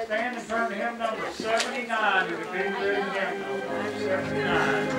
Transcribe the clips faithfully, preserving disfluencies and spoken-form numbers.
stand and turn to hymn number seventy-nine. It'll be good hymn number seventy-nine.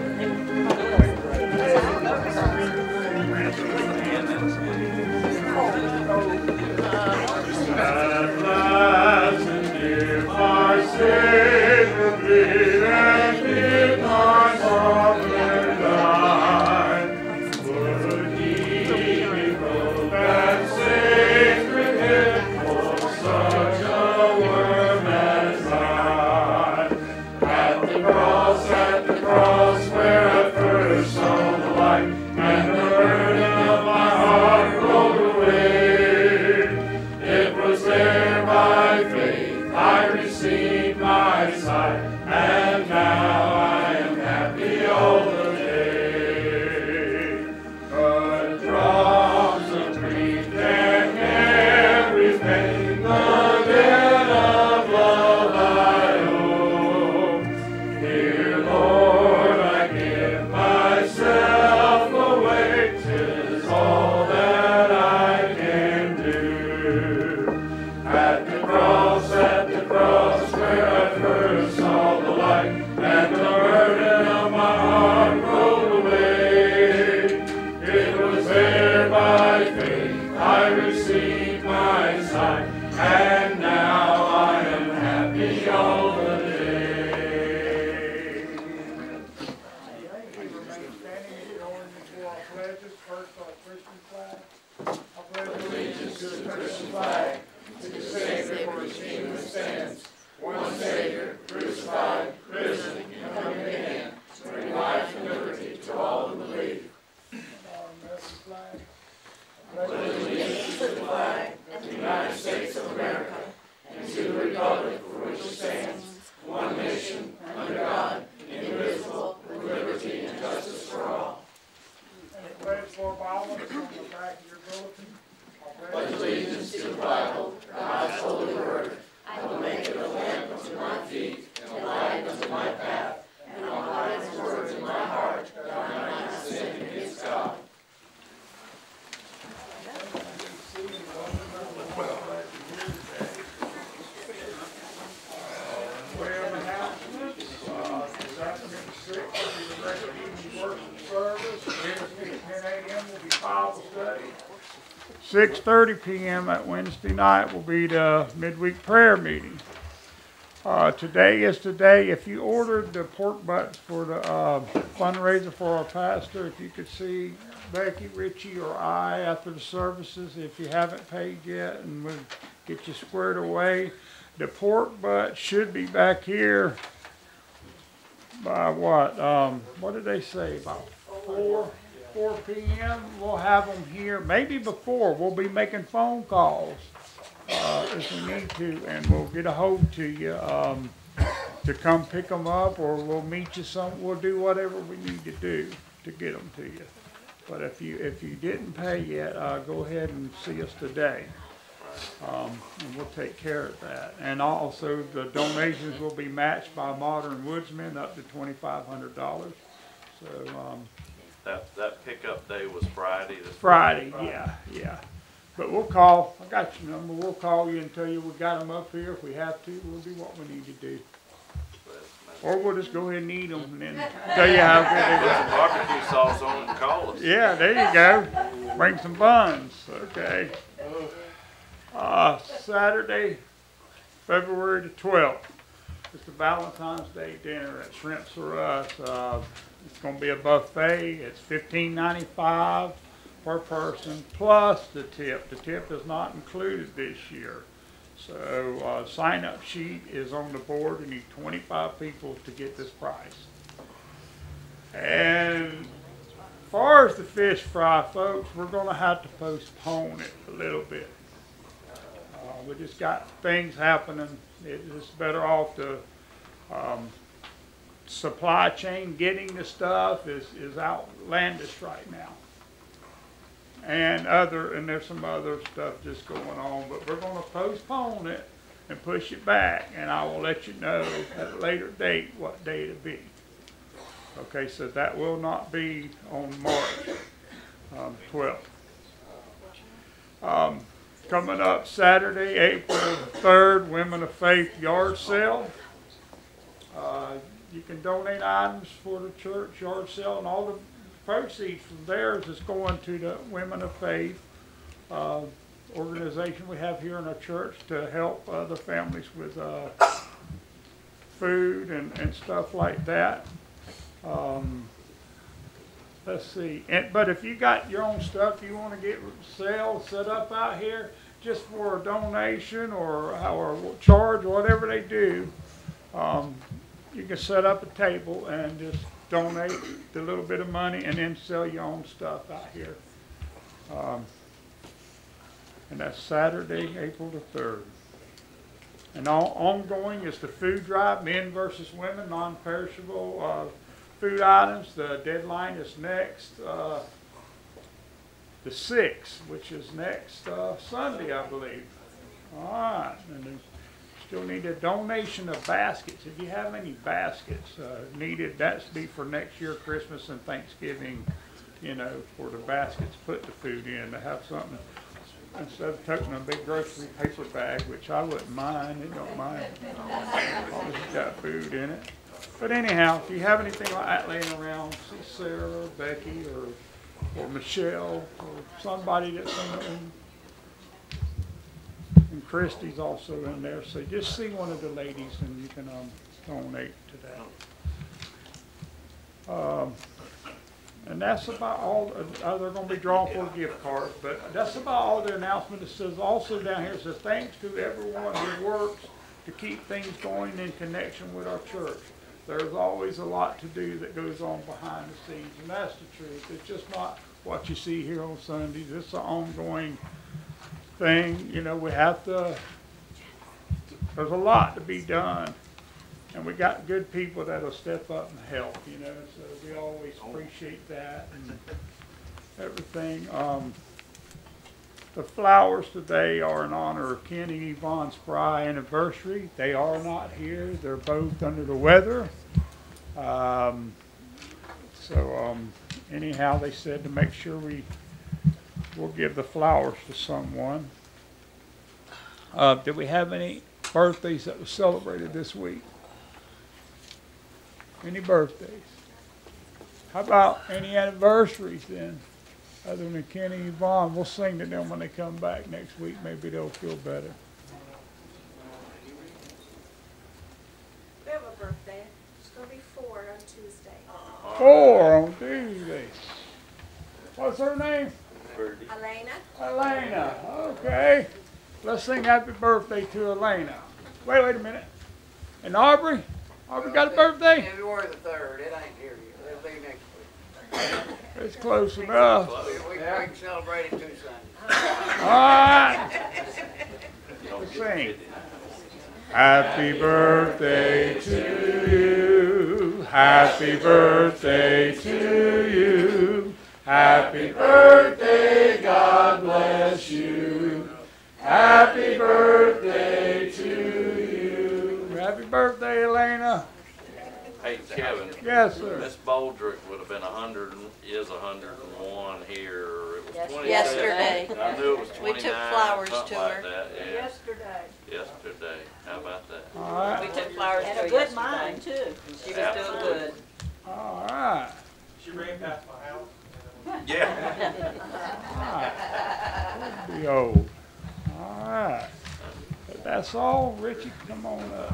At last, and if our Savior bleed, and if our Father died, would He revoke that sacred hymn for such a worm as I? At the cross, at the cross, where I first saw the light, and the burden of my heart rolled away. It was there by faith I received my sight, and now I am happy all the day. But drops of grief and every pain, the debt of love I owe. Dear Lord, I give myself away, 'tis all that I can do. At the cross, at the cross, where I first saw the light, and the burden of my heart rolled away. It was there by faith I received my sight, and now I am happy all the day. We remain standing and join before our pledges. First, our Christian flag. I pledge allegiance to the Christian flag, to the Savior for his kingdom stands, one Savior, crucified, risen, and coming again, to bring life and liberty to all who believe. I pledge allegiance to the flag of the United States of America, and to the republic for which it stands, one nation, under God, indivisible, with liberty and justice for all. And a pledge for violence on the back of your bulletin. I pledge allegiance to the Bible, God's holy word. I will make it a lamp unto my feet, and a light unto my path, and I'll hide his words in my heart, that I might not sin against God. We have announcements. Uh, Sacrament six will be the regular evening worship service. Wednesday at ten a m will be Bible study. six thirty p m at Wednesday night will be the midweek prayer meeting. Uh, today is today. If you ordered the pork butts for the uh, fundraiser for our pastor, if you could see Becky, Richie, or I after the services, if you haven't paid yet, and we'll get you squared away. The pork butt should be back here by what? Um, what did they say? About four, four p m We'll have them here. Maybe before. We'll be making phone calls uh, if we need to, and we'll get a hold to you um, to come pick them up, or we'll meet you some. We'll do whatever we need to do to get them to you. But if you if you didn't pay yet, uh, go ahead and see us today. Um, and we'll take care of that. And also, the donations will be matched by Modern Woodsman up to twenty-five hundred dollars. So um, that that pickup day was Friday. This Friday, Friday, yeah, yeah. But we'll call. I got your number. We'll call you and tell you we got them up here. If we have to, we'll do what we need to do. Or we'll just go ahead and eat them and then tell you how good they Put are. some barbecue sauce on it and call us. Yeah, there you go. Bring some buns. Okay. Uh, Saturday, February the twelfth. It's the Valentine's Day dinner at Shrimps for Us. Uh, it's going to be a buffet. It's fifteen ninety-five per person plus the tip. The tip is not included this year. So uh, sign-up sheet is on the board. We need twenty-five people to get this price. And as far as the fish fry, folks, we're going to have to postpone it a little bit. Uh, we just got things happening. It's better off to um, supply chain getting the stuff is, is outlandish right now. And other, and there's some other stuff just going on, but we're going to postpone it and push it back, and I will let you know at a later date what day it'll be. Okay, so that will not be on March um, twelfth. Um, coming up Saturday, April third, Women of Faith yard sale. Uh, you can donate items for the church yard sale, and all the proceeds from theirs is going to the Women of Faith uh, organization we have here in our church to help other families with uh, food and, and stuff like that. Um, let's see, and, but if you got your own stuff you want to get sale set up out here just for a donation or, or charge or whatever they do, um, you can set up a table and just donate the little bit of money and then sell your own stuff out here. Um, and that's Saturday, April the third. And all, ongoing is the food drive, men versus women, non-perishable uh, food items. The deadline is next, uh, the sixth, which is next uh, Sunday, I believe. All right. And there's still need a donation of baskets. If you have any baskets uh, needed, that's be for next year, Christmas and Thanksgiving, you know, for the baskets, put the food in, to have something, instead of taking a big grocery paper bag, which I wouldn't mind, it don't mind, as long as it's got food in it. But anyhow, if you have anything like that laying around, see Sarah or Becky or, or Michelle or somebody that's in the, and Christy's also in there, so just see one of the ladies and you can um, donate to that. Um, and that's about all. Uh, they're going to be drawing for gift cards, but that's about all the announcement. It says also down here, it says thanks to everyone who works to keep things going in connection with our church. There's always a lot to do that goes on behind the scenes, and that's the truth. It's just not what you see here on Sundays. It's an ongoing thing. You know, we have to, there's a lot to be done, and we got good people that'll step up and help, you know, so we always appreciate that and everything. Um, the flowers today are in honor of Ken and Yvonne Spry anniversary. They are not here. They're both under the weather. Um, so um, anyhow, they said to make sure we we'll give the flowers to someone. Uh, did we have any birthdays that were celebrated this week? Any birthdays? How about any anniversaries then, other than Kenny and Yvonne? We'll sing to them when they come back next week. Maybe they'll feel better. We have a birthday. It's going to be four on Tuesday. Four on Tuesday. What's her name? Elena. Elena. Okay. Let's sing happy birthday to Elena. Wait, wait a minute. And Aubrey? Aubrey got a birthday? February the third. It ain't here yet. It'll be next week. It's close enough. We, we, we can celebrate it two Sundays. All right. Let's sing. Happy birthday to you. Happy birthday to you. Happy birthday, God bless you. Happy birthday to you. Happy birthday, Elena. Hey, Kevin. Yes, sir. Miss Baldrick would have been a hundred, and is a hundred and one here. It was Yes- twenty-seven. yesterday. I knew it was We took twenty-nine, flowers something to like her. that, yeah. Yesterday. Yesterday. How about that? All We right. took flowers And to a her good yesterday. mind, too. She was doing good. All right. She ran past my house. Yeah. All right. Be old. All right. But that's all. Richie, come on up.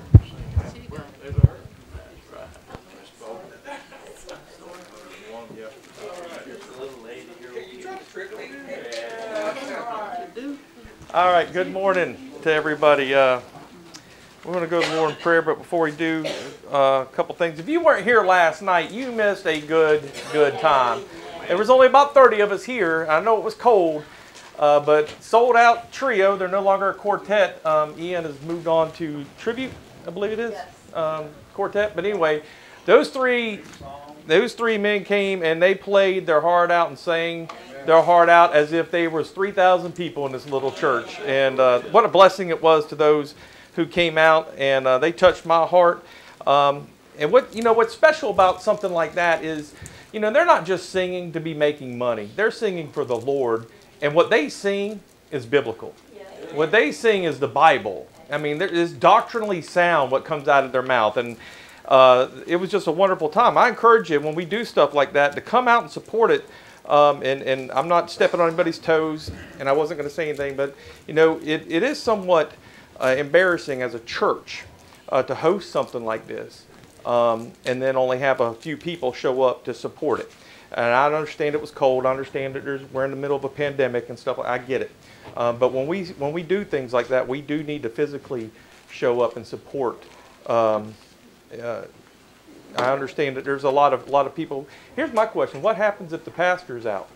All right, good morning to everybody. Uh, we're going to go to the Lord in prayer, but before we do, uh, a couple things. If you weren't here last night, you missed a good, good time. There was only about thirty of us here. I know it was cold, uh, but sold out trio. They're no longer a quartet. Um, Ian has moved on to tribute, I believe it is, um, quartet. But anyway, those three, those three men came and they played their heart out and sang their heart out as if they was three thousand people in this little church. And uh, what a blessing it was to those who came out, and uh, they touched my heart. Um, and what you know, what's special about something like that is, you know, they're not just singing to be making money. They're singing for the Lord, and what they sing is biblical. What they sing is the Bible. I mean, there is doctrinally sound what comes out of their mouth. And uh, it was just a wonderful time. I encourage you, when we do stuff like that, to come out and support it. Um, and, and I'm not stepping on anybody's toes, and I wasn't going to say anything, but, you know, it, it is somewhat uh, embarrassing as a church uh, to host something like this um, and then only have a few people show up to support it. And I understand it was cold. I understand that there's, we're in the middle of a pandemic and stuff. I get it. Um, but when we when we do things like that, we do need to physically show up and support. Um, uh, I understand that there's a lot of a lot of people. Here's my question: what happens if the pastor's out?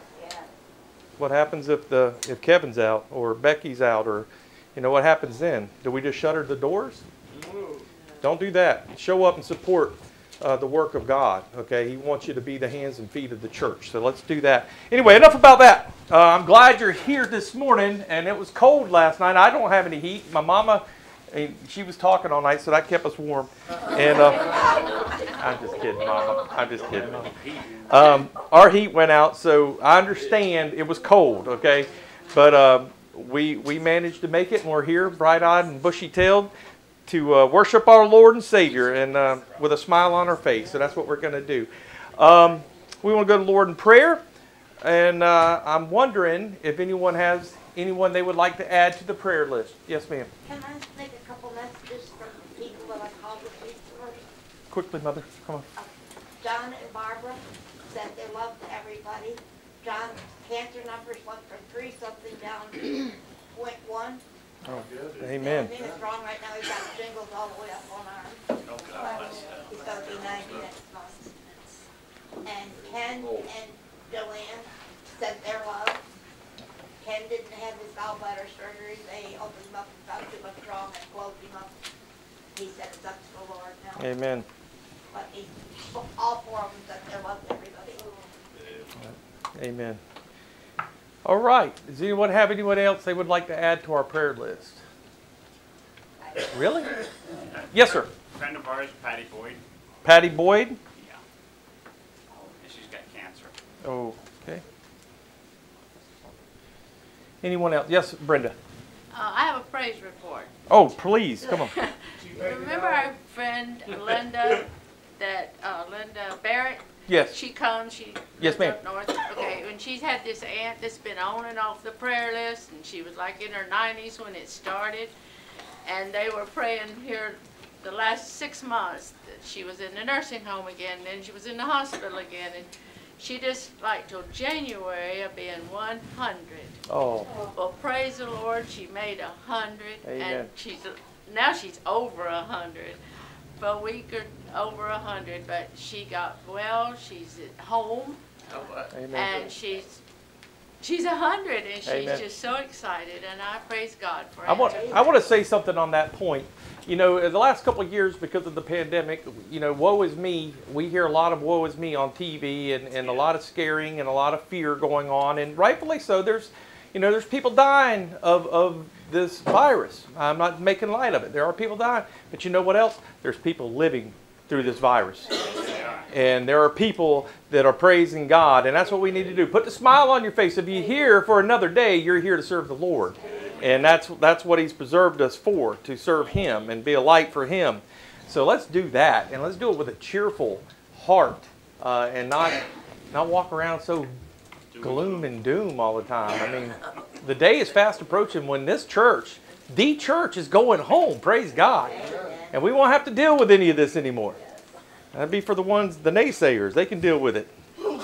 What happens if the if Kevin's out or Becky's out, or you know what happens then? Do we just shutter the doors? Don't do that. Show up and support Uh, the work of God. Okay, He wants you to be the hands and feet of the church. So let's do that. Anyway, enough about that. Uh, I'm glad you're here this morning. And it was cold last night. I don't have any heat. My mama, she was talking all night, so that kept us warm. And uh, I'm just kidding, Mama. I'm just kidding. Um, our heat went out, so I understand it was cold. Okay, but uh, we we managed to make it, and we're here, bright-eyed and bushy-tailed, to uh, worship our Lord and Savior, and uh, with a smile on our face. So that's what we're going to do. Um, we want to go to the Lord in prayer, and uh, I'm wondering if anyone has anyone they would like to add to the prayer list. Yes, ma'am. Can I make a couple messages from the people that I called this week first? Quickly, Mother. Come on. Uh, John and Barbara said they loved everybody. John's cancer numbers went from three something down to point one. Oh, amen. Everything is wrong right now. He's got shingles all the way up one arm. He's going to be ninety next month. And Ken and Joanne said their love. Ken didn't have his gallbladder surgery. They opened him up and found too much wrong and closed him up. He said it's up to the Lord now. Amen. But he, all four of them said they loved everybody. Amen. All right. Does anyone have anyone else they would like to add to our prayer list? Really? Yes, sir. A friend of ours, Patty Boyd. Patty Boyd? Yeah. She's got cancer. Oh, okay. Anyone else? Yes, Brenda. Uh, I have a praise report. Oh, please, come on. Remember our friend Linda, that uh, Linda Barrett? Yes. She comes, she Yes, lives ma'am. up north. Okay, and she's had this aunt that's been on and off the prayer list, and she was like in her nineties when it started. And they were praying here the last six months that she was in the nursing home again, and then she was in the hospital again. And she just, like, till January of being one hundred. Oh, Well, praise the Lord, she made a hundred, Amen. and she's now she's over a hundred. For a week or over a hundred, but she got well. She's at home, amen. and she's she's a hundred, and she's Amen. just so excited. And I praise God for I want it. I want to say something on that point. You know, in the last couple of years, because of the pandemic, you know, woe is me. We hear a lot of woe is me on T V, and, and a lot of scaring and a lot of fear going on, and rightfully so. There's, you know, there's people dying of, of this virus. I'm not making light of it. There are people dying. But you know what else? There's people living through this virus. And there are people that are praising God, and that's what we need to do. Put the smile on your face. If you're here for another day, you're here to serve the Lord. And that's that's what He's preserved us for, to serve Him and be a light for Him. So let's do that, and let's do it with a cheerful heart, uh, and not not walk around so gloom and doom all the time. I mean, the day is fast approaching when this church, the church, is going home. Praise God. And we won't have to deal with any of this anymore. That'd be for the ones, the naysayers. They can deal with it.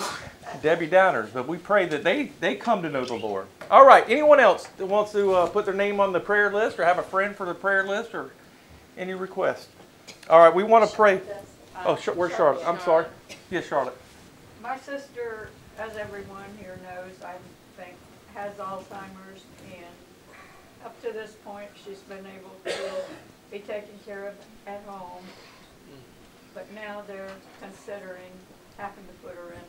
Debbie Downers. But we pray that they, they come to know the Lord. All right. Anyone else that wants to uh, put their name on the prayer list or have a friend for the prayer list or any request? All right. We want to pray. Oh, where's Charlotte? I'm sorry. Yes, Charlotte. My sister, as everyone here knows, I think, has Alzheimer's, and up to this point, she's been able to be taken care of at home. But now they're considering having to put her in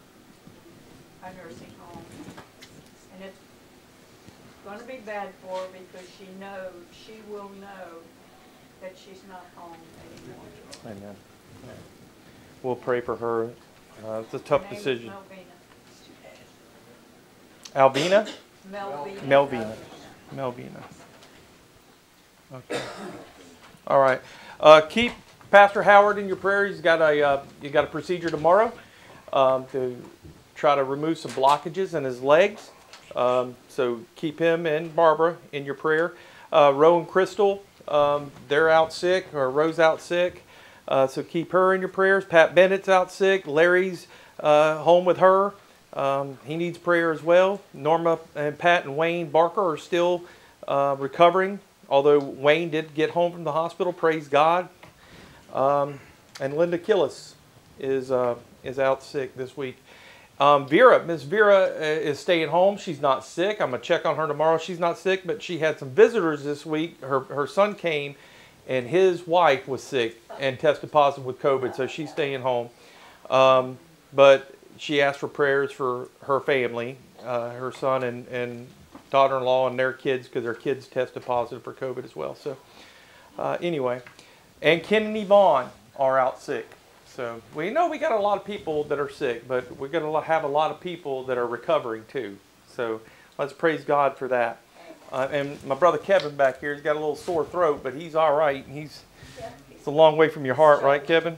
a, a nursing home. And it's going to be bad for her because she knows, she will know that she's not home anymore. Amen. We'll pray for her. Uh, it's a tough Her name is decision. Melvina. Alvina? Melvina. Melvina. Melvina. Okay. All right. Uh, keep Pastor Howard in your prayer. He's got a uh, you got a procedure tomorrow um, to try to remove some blockages in his legs. Um, so keep him and Barbara in your prayer. Uh, Ro and Crystal, um, they're out sick, or Ro's out sick. Uh, so keep her in your prayers. Pat Bennett's out sick. Larry's uh, home with her. Um, he needs prayer as well. Norma and Pat and Wayne Barker are still uh, recovering, although Wayne did get home from the hospital. Praise God. Um, and Linda Killis is uh, is out sick this week. Um, Vera, Miss Vera uh, is staying home. She's not sick. I'm going to check on her tomorrow. She's not sick, but she had some visitors this week. Her, her son came, and his wife was sick and tested positive with COVID, so she's staying home. Um, but she asked for prayers for her family, uh, her son and, and daughter-in-law and their kids, because their kids tested positive for COVID as well. So uh, anyway, and Ken and Yvonne are out sick. So we know we got a lot of people that are sick, but we're going to have a lot of people that are recovering too. So let's praise God for that. Uh, and my brother Kevin back here, he's got a little sore throat, but he's all right. He's it's a long way from your heart, right, Kevin?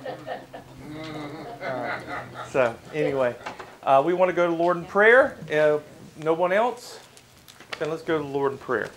All right. So anyway, uh, we want to go to the Lord in prayer. Uh, no one else? Then let's go to the Lord in prayer.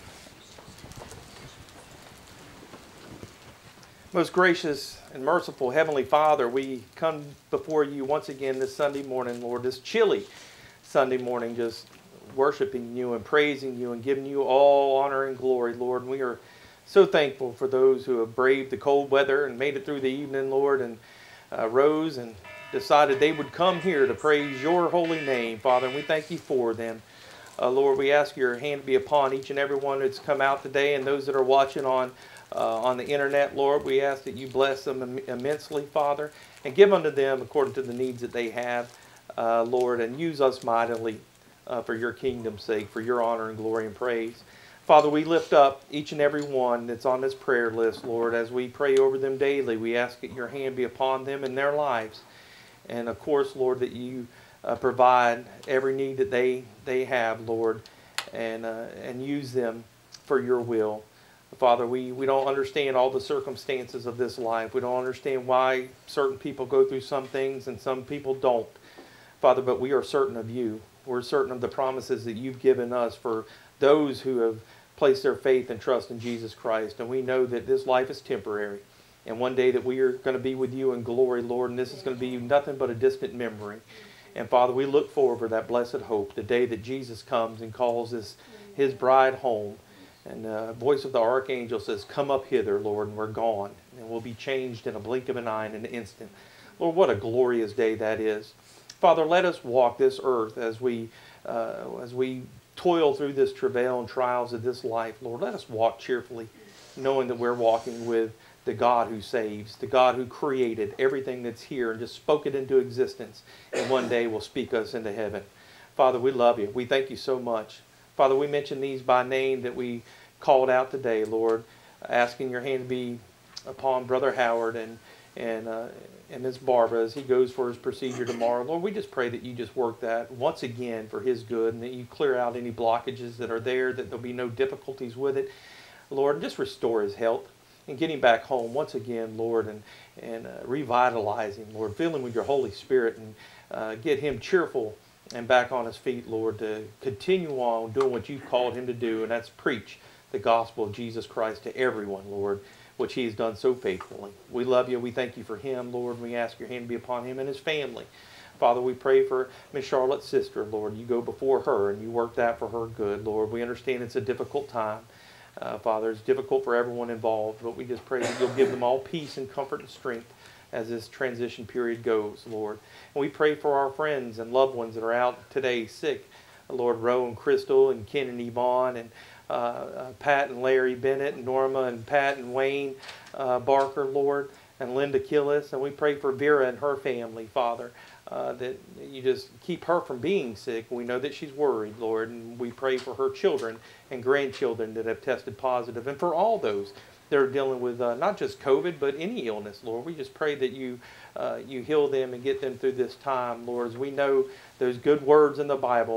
Most gracious and merciful Heavenly Father, we come before you once again this Sunday morning, Lord, this chilly Sunday morning, just worshiping you and praising you and giving you all honor and glory, Lord. And we are so thankful for those who have braved the cold weather and made it through the evening, Lord, and uh, rose and decided they would come here to praise your holy name, Father, and we thank you for them. Uh, Lord, we ask your hand to be upon each and every one that's come out today and those that are watching on Uh, on the internet, Lord. We ask that you bless them im- immensely, Father, and give unto them according to the needs that they have, uh, Lord, and use us mightily uh, for your kingdom's sake, for your honor and glory and praise. Father, we lift up each and every one that's on this prayer list, Lord, as we pray over them daily. We ask that your hand be upon them in their lives. And of course, Lord, that you uh, provide every need that they, they have, Lord, and, uh, and use them for your will. Father, we, we don't understand all the circumstances of this life. We don't understand why certain people go through some things and some people don't. Father, but we are certain of you. We're certain of the promises that you've given us for those who have placed their faith and trust in Jesus Christ. And we know that this life is temporary. And one day that we are going to be with you in glory, Lord, and this is going to be nothing but a distant memory. And Father, we look forward to that blessed hope, the day that Jesus comes and calls his, his bride home. And the voice of the archangel says, come up hither, Lord, and we're gone. And we'll be changed in a blink of an eye in an instant. Lord, what a glorious day that is. Father, let us walk this earth as we, uh, as we toil through this travail and trials of this life. Lord, let us walk cheerfully, knowing that we're walking with the God who saves, the God who created everything that's here and just spoke it into existence, and one day will speak us into heaven. Father, we love you. We thank you so much. Father, we mention these by name that we called out today, Lord, asking your hand to be upon Brother Howard and and uh, and Miss Barbara as he goes for his procedure tomorrow. Lord, we just pray that you just work that once again for his good and that you clear out any blockages that are there, that there'll be no difficulties with it. Lord, just restore his health and get him back home once again, Lord, and, and uh, revitalize him, Lord. Fill him with your Holy Spirit and uh, get him cheerful and back on his feet, Lord, to continue on doing what you've called him to do, and that's preach the gospel of Jesus Christ to everyone, Lord, which he has done so faithfully. We love you. We thank you for him, Lord. We ask your hand to be upon him and his family. Father, we pray for Miss Charlotte's sister, Lord. You go before her and you work that for her good, Lord. We understand it's a difficult time. Uh, Father, it's difficult for everyone involved, but we just pray that you'll give them all peace and comfort and strength as this transition period goes, Lord. And we pray for our friends and loved ones that are out today sick, Lord, Ro and Crystal and Ken and Yvonne and uh, uh, Pat and Larry Bennett and Norma and Pat and Wayne uh, Barker, Lord, and Linda Killis. And we pray for Vera and her family, Father, uh, that you just keep her from being sick. We know that she's worried, Lord, and we pray for her children and grandchildren that have tested positive, and for all those that are dealing with uh, not just COVID, but any illness, Lord. We just pray that you uh, you heal them and get them through this time, Lord, as we know those good words in the Bible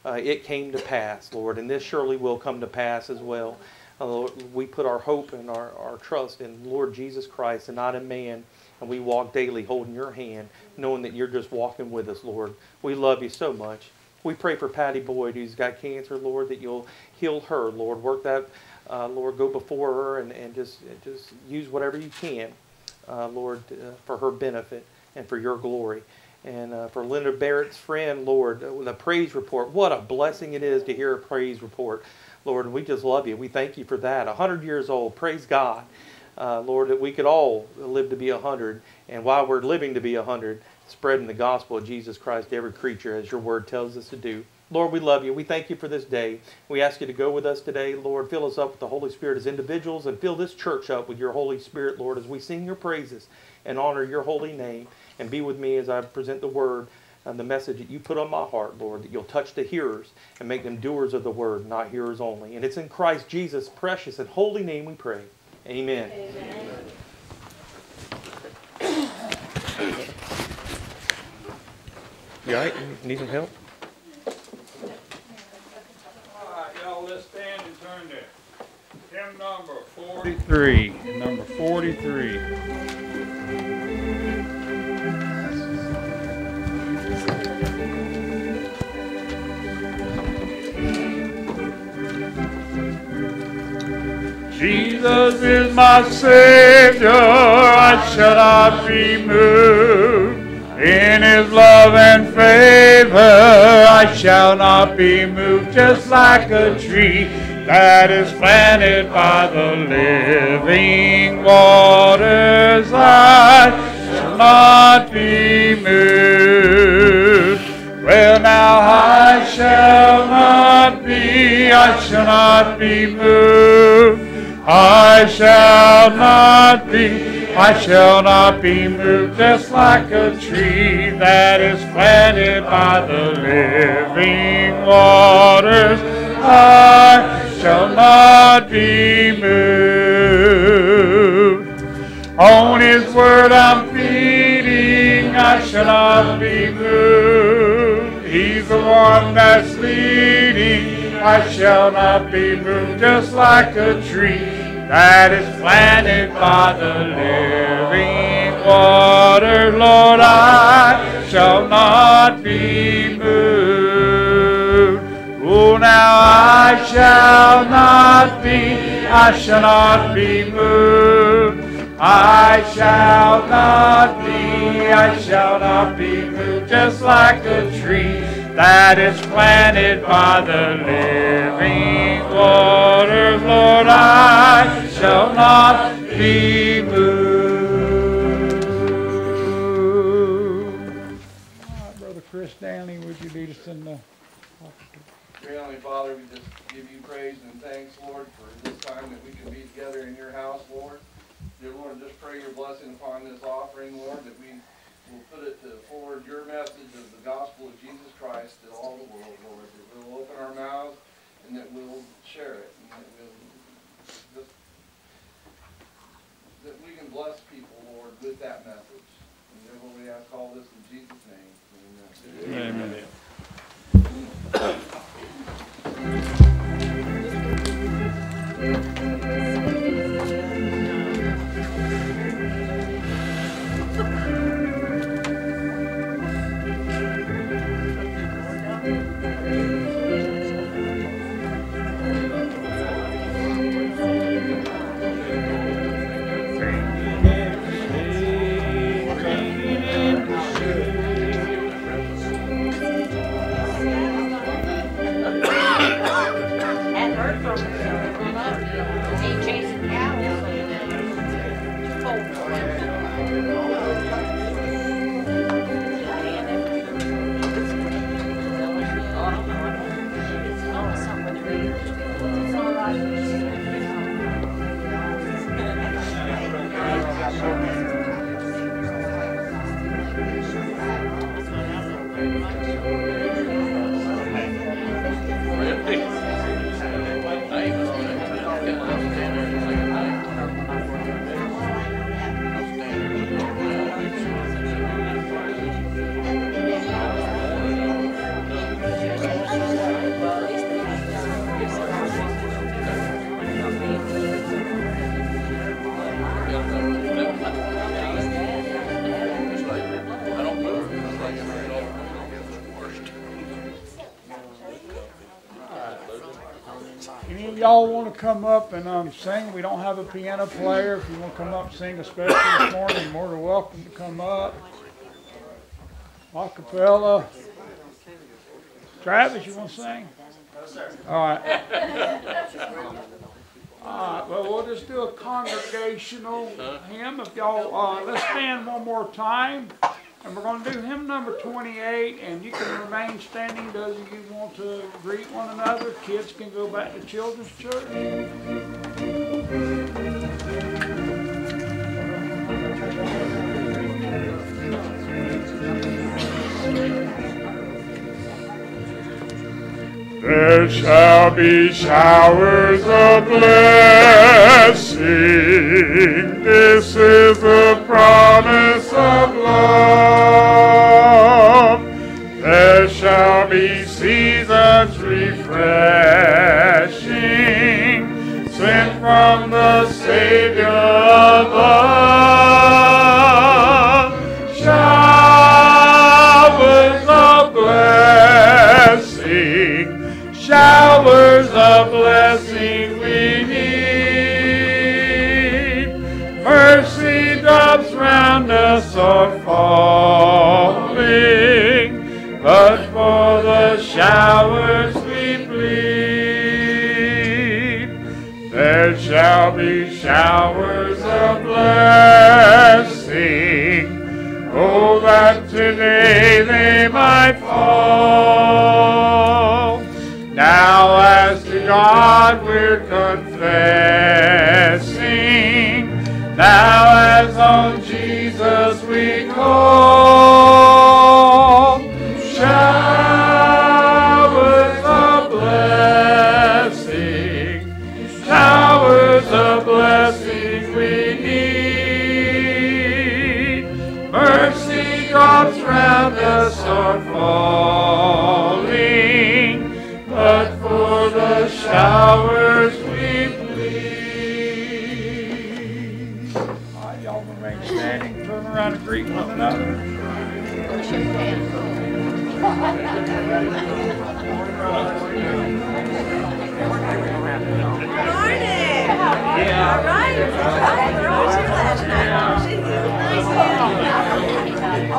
uh, it came to pass, Lord, and this surely will come to pass as well. Uh, Lord, we put our hope and our, our trust in Lord Jesus Christ and not in man, and we walk daily holding your hand, knowing that you're just walking with us, Lord. We love you so much. We pray for Patty Boyd, who's got cancer, Lord, that you'll heal her, Lord. Work that, uh, Lord, go before her and, and just, just use whatever you can, uh, Lord, uh, for her benefit and for your glory. And uh, for Linda Barrett's friend, Lord, uh, the praise report. What a blessing it is to hear a praise report, Lord. And we just love you. We thank you for that. A hundred years old. Praise God, uh, Lord, that we could all live to be a hundred. And while we're living to be a hundred, spreading the gospel of Jesus Christ to every creature, as your word tells us to do. Lord, we love you. We thank you for this day. We ask you to go with us today. Lord, fill us up with the Holy Spirit as individuals and fill this church up with your Holy Spirit, Lord, as we sing your praises and honor your holy name. And be with me as I present the word and the message that you put on my heart, Lord, that you'll touch the hearers and make them doers of the word, not hearers only. And it's in Christ Jesus' precious and holy name we pray. Amen. Amen. You all right? You need some help? All right, y'all, let's stand and turn to hymn number forty-three. Number forty-three. Jesus is my Savior, I shall not be moved. In His love and favor, I shall not be moved. Just like a tree that is planted by the living waters, I shall not be moved. Well, now I shall not be, I shall not be moved. I shall not be, I shall not be moved. Just like a tree that is planted by the living waters, I shall not be moved. On His word I'm feeding, I shall not be moved. He's the one that's leading, I shall not be moved. Just like a tree that is planted by the living water, Lord, I shall not be moved. Oh, now I shall not be, I shall not be moved. I shall not be, I shall not be moved. Just like a tree that is planted by the living waters, Lord, I shall not be moved. All right, Brother Chris Stanley, would you lead us in the... Dear Heavenly Father, we just give you praise and thanks, Lord, for this time that we can be together in your house, Lord. Dear Lord, just pray your blessing upon this offering, Lord, that we will put it to forward your message of the gospel of Jesus Christ to all the world, Lord, that we'll open our mouths and that we'll share it, and that we'll just, that we can bless people, Lord, with that message. And dear Lord, we ask all this in Jesus' name. Amen. Amen. y'all want to come up and um, sing, we don't have a piano player. If you want to come up and sing, especially this morning, you're more than welcome to come up. Acapella. Travis, you want to sing? No, sir. All right. All right, well, we'll just do a congregational hymn. If y'all, uh, let's stand one more time. And we're going to do hymn number twenty-eight, and you can remain standing. Those of you who want to greet one another, kids can go back to Children's Church. There shall be showers of blessing. This is the promise of love. There shall be seasons refreshing, sent from the Savior above. Showers of blessing. Showers of blessing we need. Mercy drops round us are falling, but for the showers we plead. There shall be showers of blessing, oh, that today they might fall. Now as to God we're confessing, now as on Jesus we call. Showers of blessing, showers of blessing we need. Mercy drops round us are falling, but for the showers we plead. All right, y'all remain standing, turn around and greet one another. Yeah. All right. All right. We're all here last night. Oh,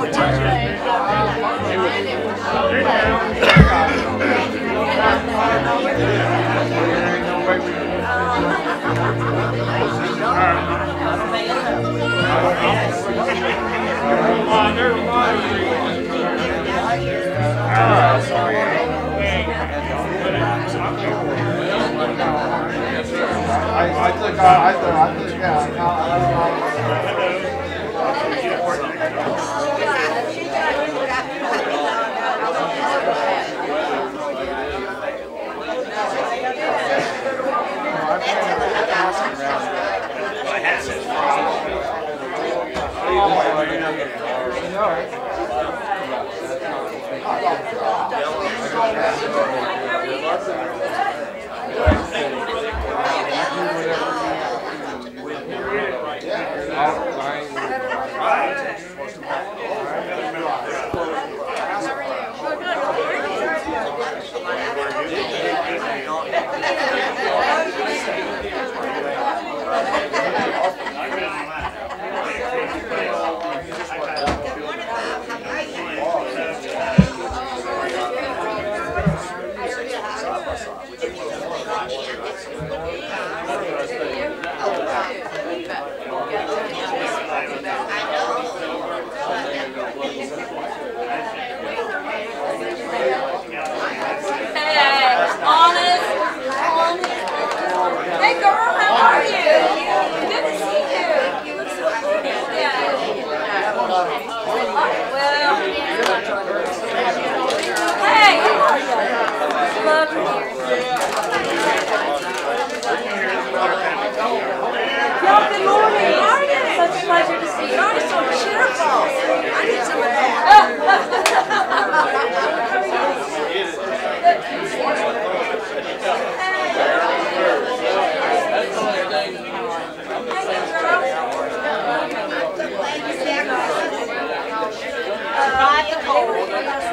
I, I took, uh, I took, I took, yeah, I,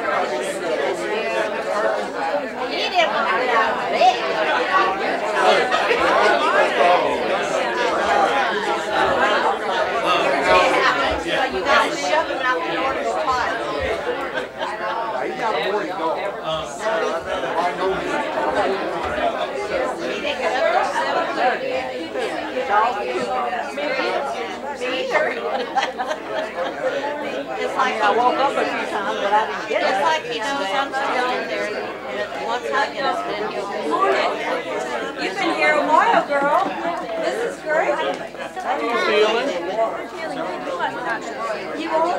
He didn't want to get out of bed. It's like I woke up a few times, but I didn't get it. It's like he knows I'm still in there, and once I get up, then he'll be morning. You've been here a while, girl. This is great. How are you feeling? You won't?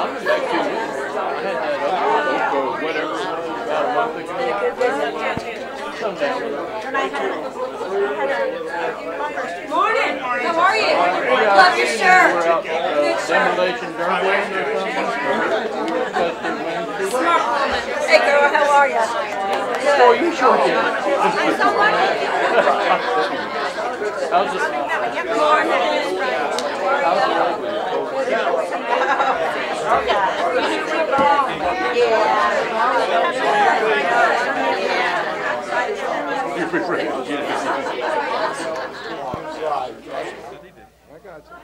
Morning. How are you? Love your shirt. Good shirt. Hey girl, how are you? Good. Oh, you sure did. I'm so lucky. How's this? I got you.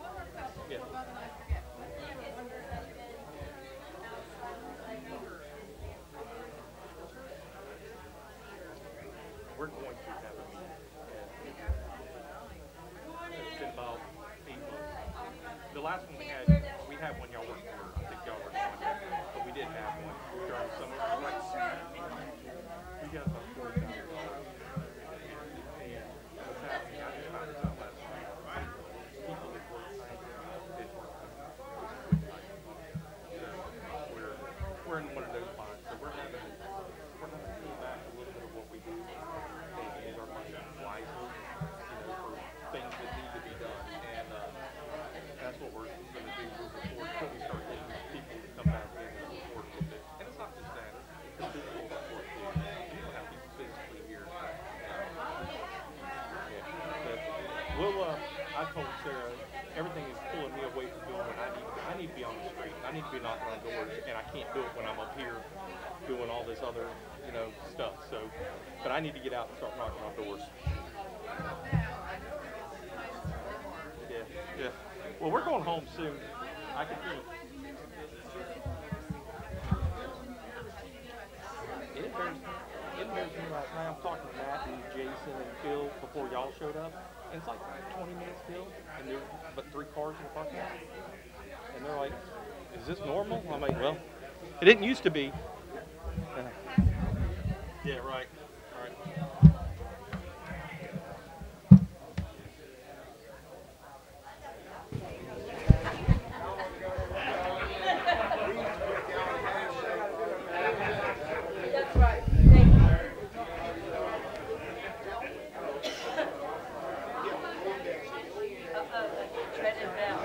We're going to have a meeting. It's been about eight months. The last one we had, we had one y'all worked for. I think y'all were on it, but we did have one during summer. Like, we got about forty thousand dollars. And what's happening? I just found this out last night. People that work night did work night. So we're we're in one of those spots. So we're having we're having to pull back a little bit of what we do. Maybe use our money wisely, you know, for things that need to be done. And uh, that's what we're going to do moving forward until we start getting people to come back in and support a little bit. And it's not just that, it's the physical support too. You don't have to be physically here. Yeah. But we'll, uh, I told Sarah, everything is pulling me away from doing what I need to. I need to be on the street. I need to be knocking on doors, and I can't do it when I'm up here doing all this other, you know, stuff. So, but I need to get out and start knocking on doors. Yeah, yeah. Well, we're going home soon. I can feel it. It embarrassed me. It embarrassed me last night. I'm talking to Matt and Jason and Phil before y'all showed up. And it's like twenty minutes still, and there's but three cars in the parking lot. And they're like, is this normal? I'm like, well, it didn't used to be. Uh, yeah, right. Right. That's right. Thank you. Uh-oh, tread it down.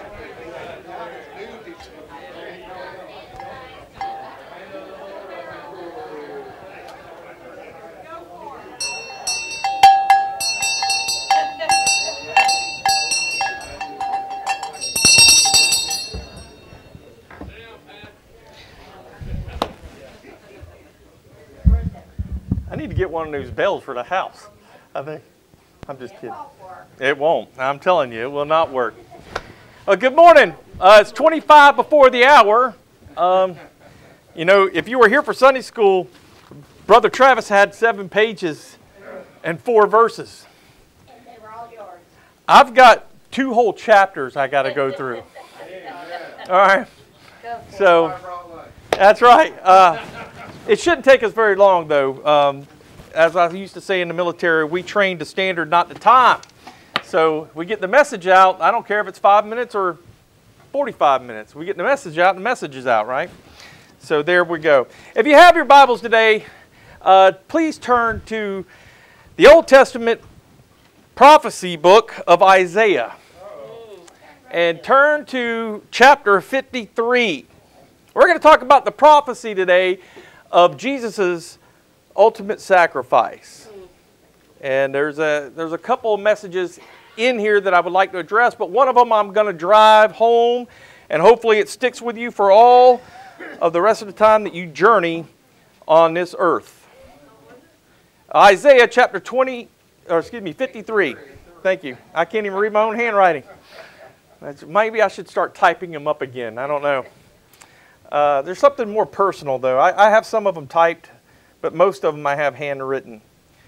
I need to get one of those bells for the house. I think. I'm just kidding. It won't. I'm telling you, it will not work. Uh, good morning. Uh, it's twenty-five before the hour. Um, you know, if you were here for Sunday school, Brother Travis had seven pages and four verses. And they were all yours. I've got two whole chapters I got to go through. All right. So that's right. Uh, it shouldn't take us very long, though. Um, as I used to say in the military, we train to standard, not the time. So we get the message out. I don't care if it's five minutes or forty-five minutes. We get the message out, and the message is out, right? So there we go. If you have your Bibles today, uh, please turn to the Old Testament prophecy book of Isaiah. And turn to chapter fifty-three. We're going to talk about the prophecy today of Jesus' ultimate sacrifice. And there's a, there's a couple of messages in here that I would like to address, but one of them I'm going to drive home, and hopefully it sticks with you for all of the rest of the time that you journey on this earth. Isaiah chapter twenty, or excuse me, fifty-three. Thank you. I can't even read my own handwriting. That's, maybe I should start typing them up again. I don't know. Uh, there's something more personal, though. I, I have some of them typed, but most of them I have handwritten.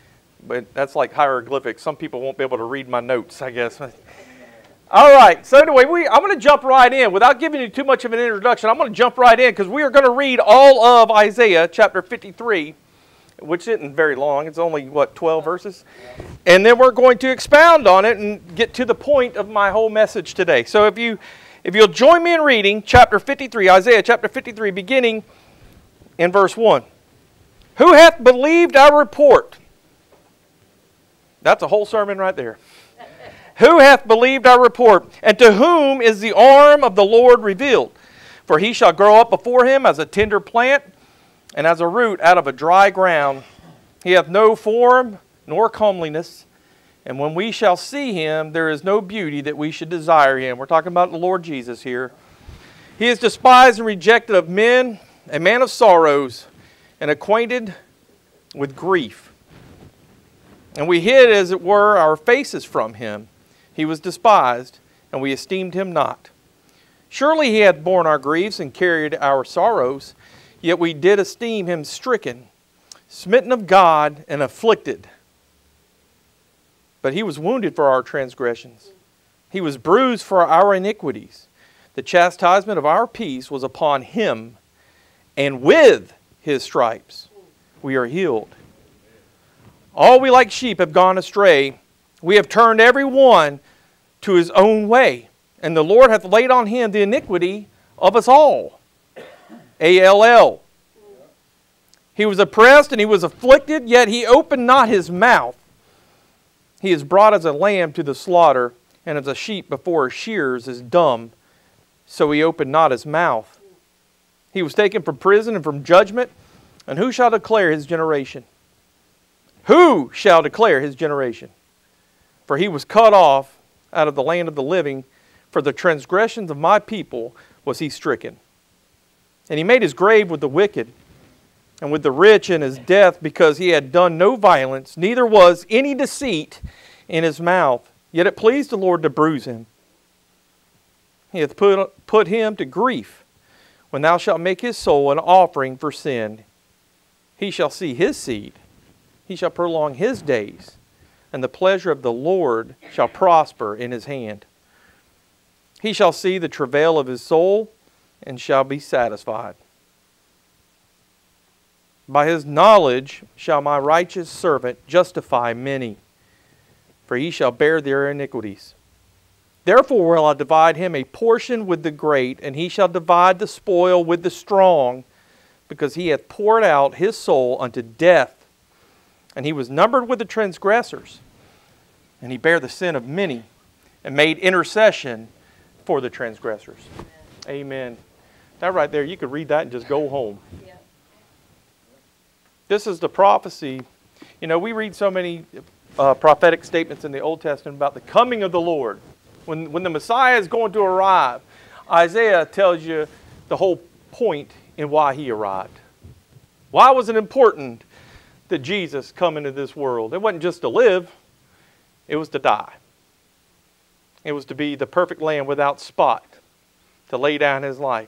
but that's like hieroglyphics. Some people won't be able to read my notes, I guess. All right, so anyway, we, I'm going to jump right in. Without giving you too much of an introduction, I'm going to jump right in because we are going to read all of Isaiah chapter fifty-three, which isn't very long. It's only, what, twelve verses? And then we're going to expound on it and get to the point of my whole message today. So if, you, if you'll join me in reading chapter fifty-three, Isaiah chapter fifty-three, beginning in verse one. Who hath believed our report? That's a whole sermon right there. Who hath believed our report? And to whom is the arm of the Lord revealed? For he shall grow up before him as a tender plant, and as a root out of a dry ground. He hath no form nor comeliness, and when we shall see him, there is no beauty that we should desire him. We're talking about the Lord Jesus here. He is despised and rejected of men, a man of sorrows, and acquainted with grief. And we hid, as it were, our faces from him. He was despised, and we esteemed him not. Surely he hath borne our griefs and carried our sorrows, yet we did esteem him stricken, smitten of God, and afflicted. But he was wounded for our transgressions. He was bruised for our iniquities. The chastisement of our peace was upon him, and with his stripes we are healed. All we like sheep have gone astray. We have turned every one to his own way, and the Lord hath laid on him the iniquity of us all. A L L. He was oppressed and he was afflicted, yet he opened not his mouth. He is brought as a lamb to the slaughter, and as a sheep before his shearers is dumb, so he opened not his mouth. He was taken from prison and from judgment, and who shall declare his generation? Who shall declare his generation? For he was cut off out of the land of the living. For the transgressions of my people was he stricken. And he made his grave with the wicked, and with the rich in his death, because he had done no violence, neither was any deceit in his mouth. Yet it pleased the Lord to bruise him. He hath put, put him to grief. When thou shalt make his soul an offering for sin, he shall see his seed. He shall prolong his days, and the pleasure of the Lord shall prosper in his hand. He shall see the travail of his soul, and shall be satisfied. By his knowledge shall my righteous servant justify many, for he shall bear their iniquities. Therefore will I divide him a portion with the great, and he shall divide the spoil with the strong, because he hath poured out his soul unto death. And he was numbered with the transgressors, and he bare the sin of many, and made intercession for the transgressors. Amen. That right there, you could read that and just go home. Yeah. This is the prophecy. You know, we read so many uh, prophetic statements in the Old Testament about the coming of the Lord. When, when the Messiah is going to arrive, Isaiah tells you the whole point in why he arrived. Why was it important that Jesus come into this world? It wasn't just to live, it was to die. It was to be the perfect lamb without spot, to lay down his life.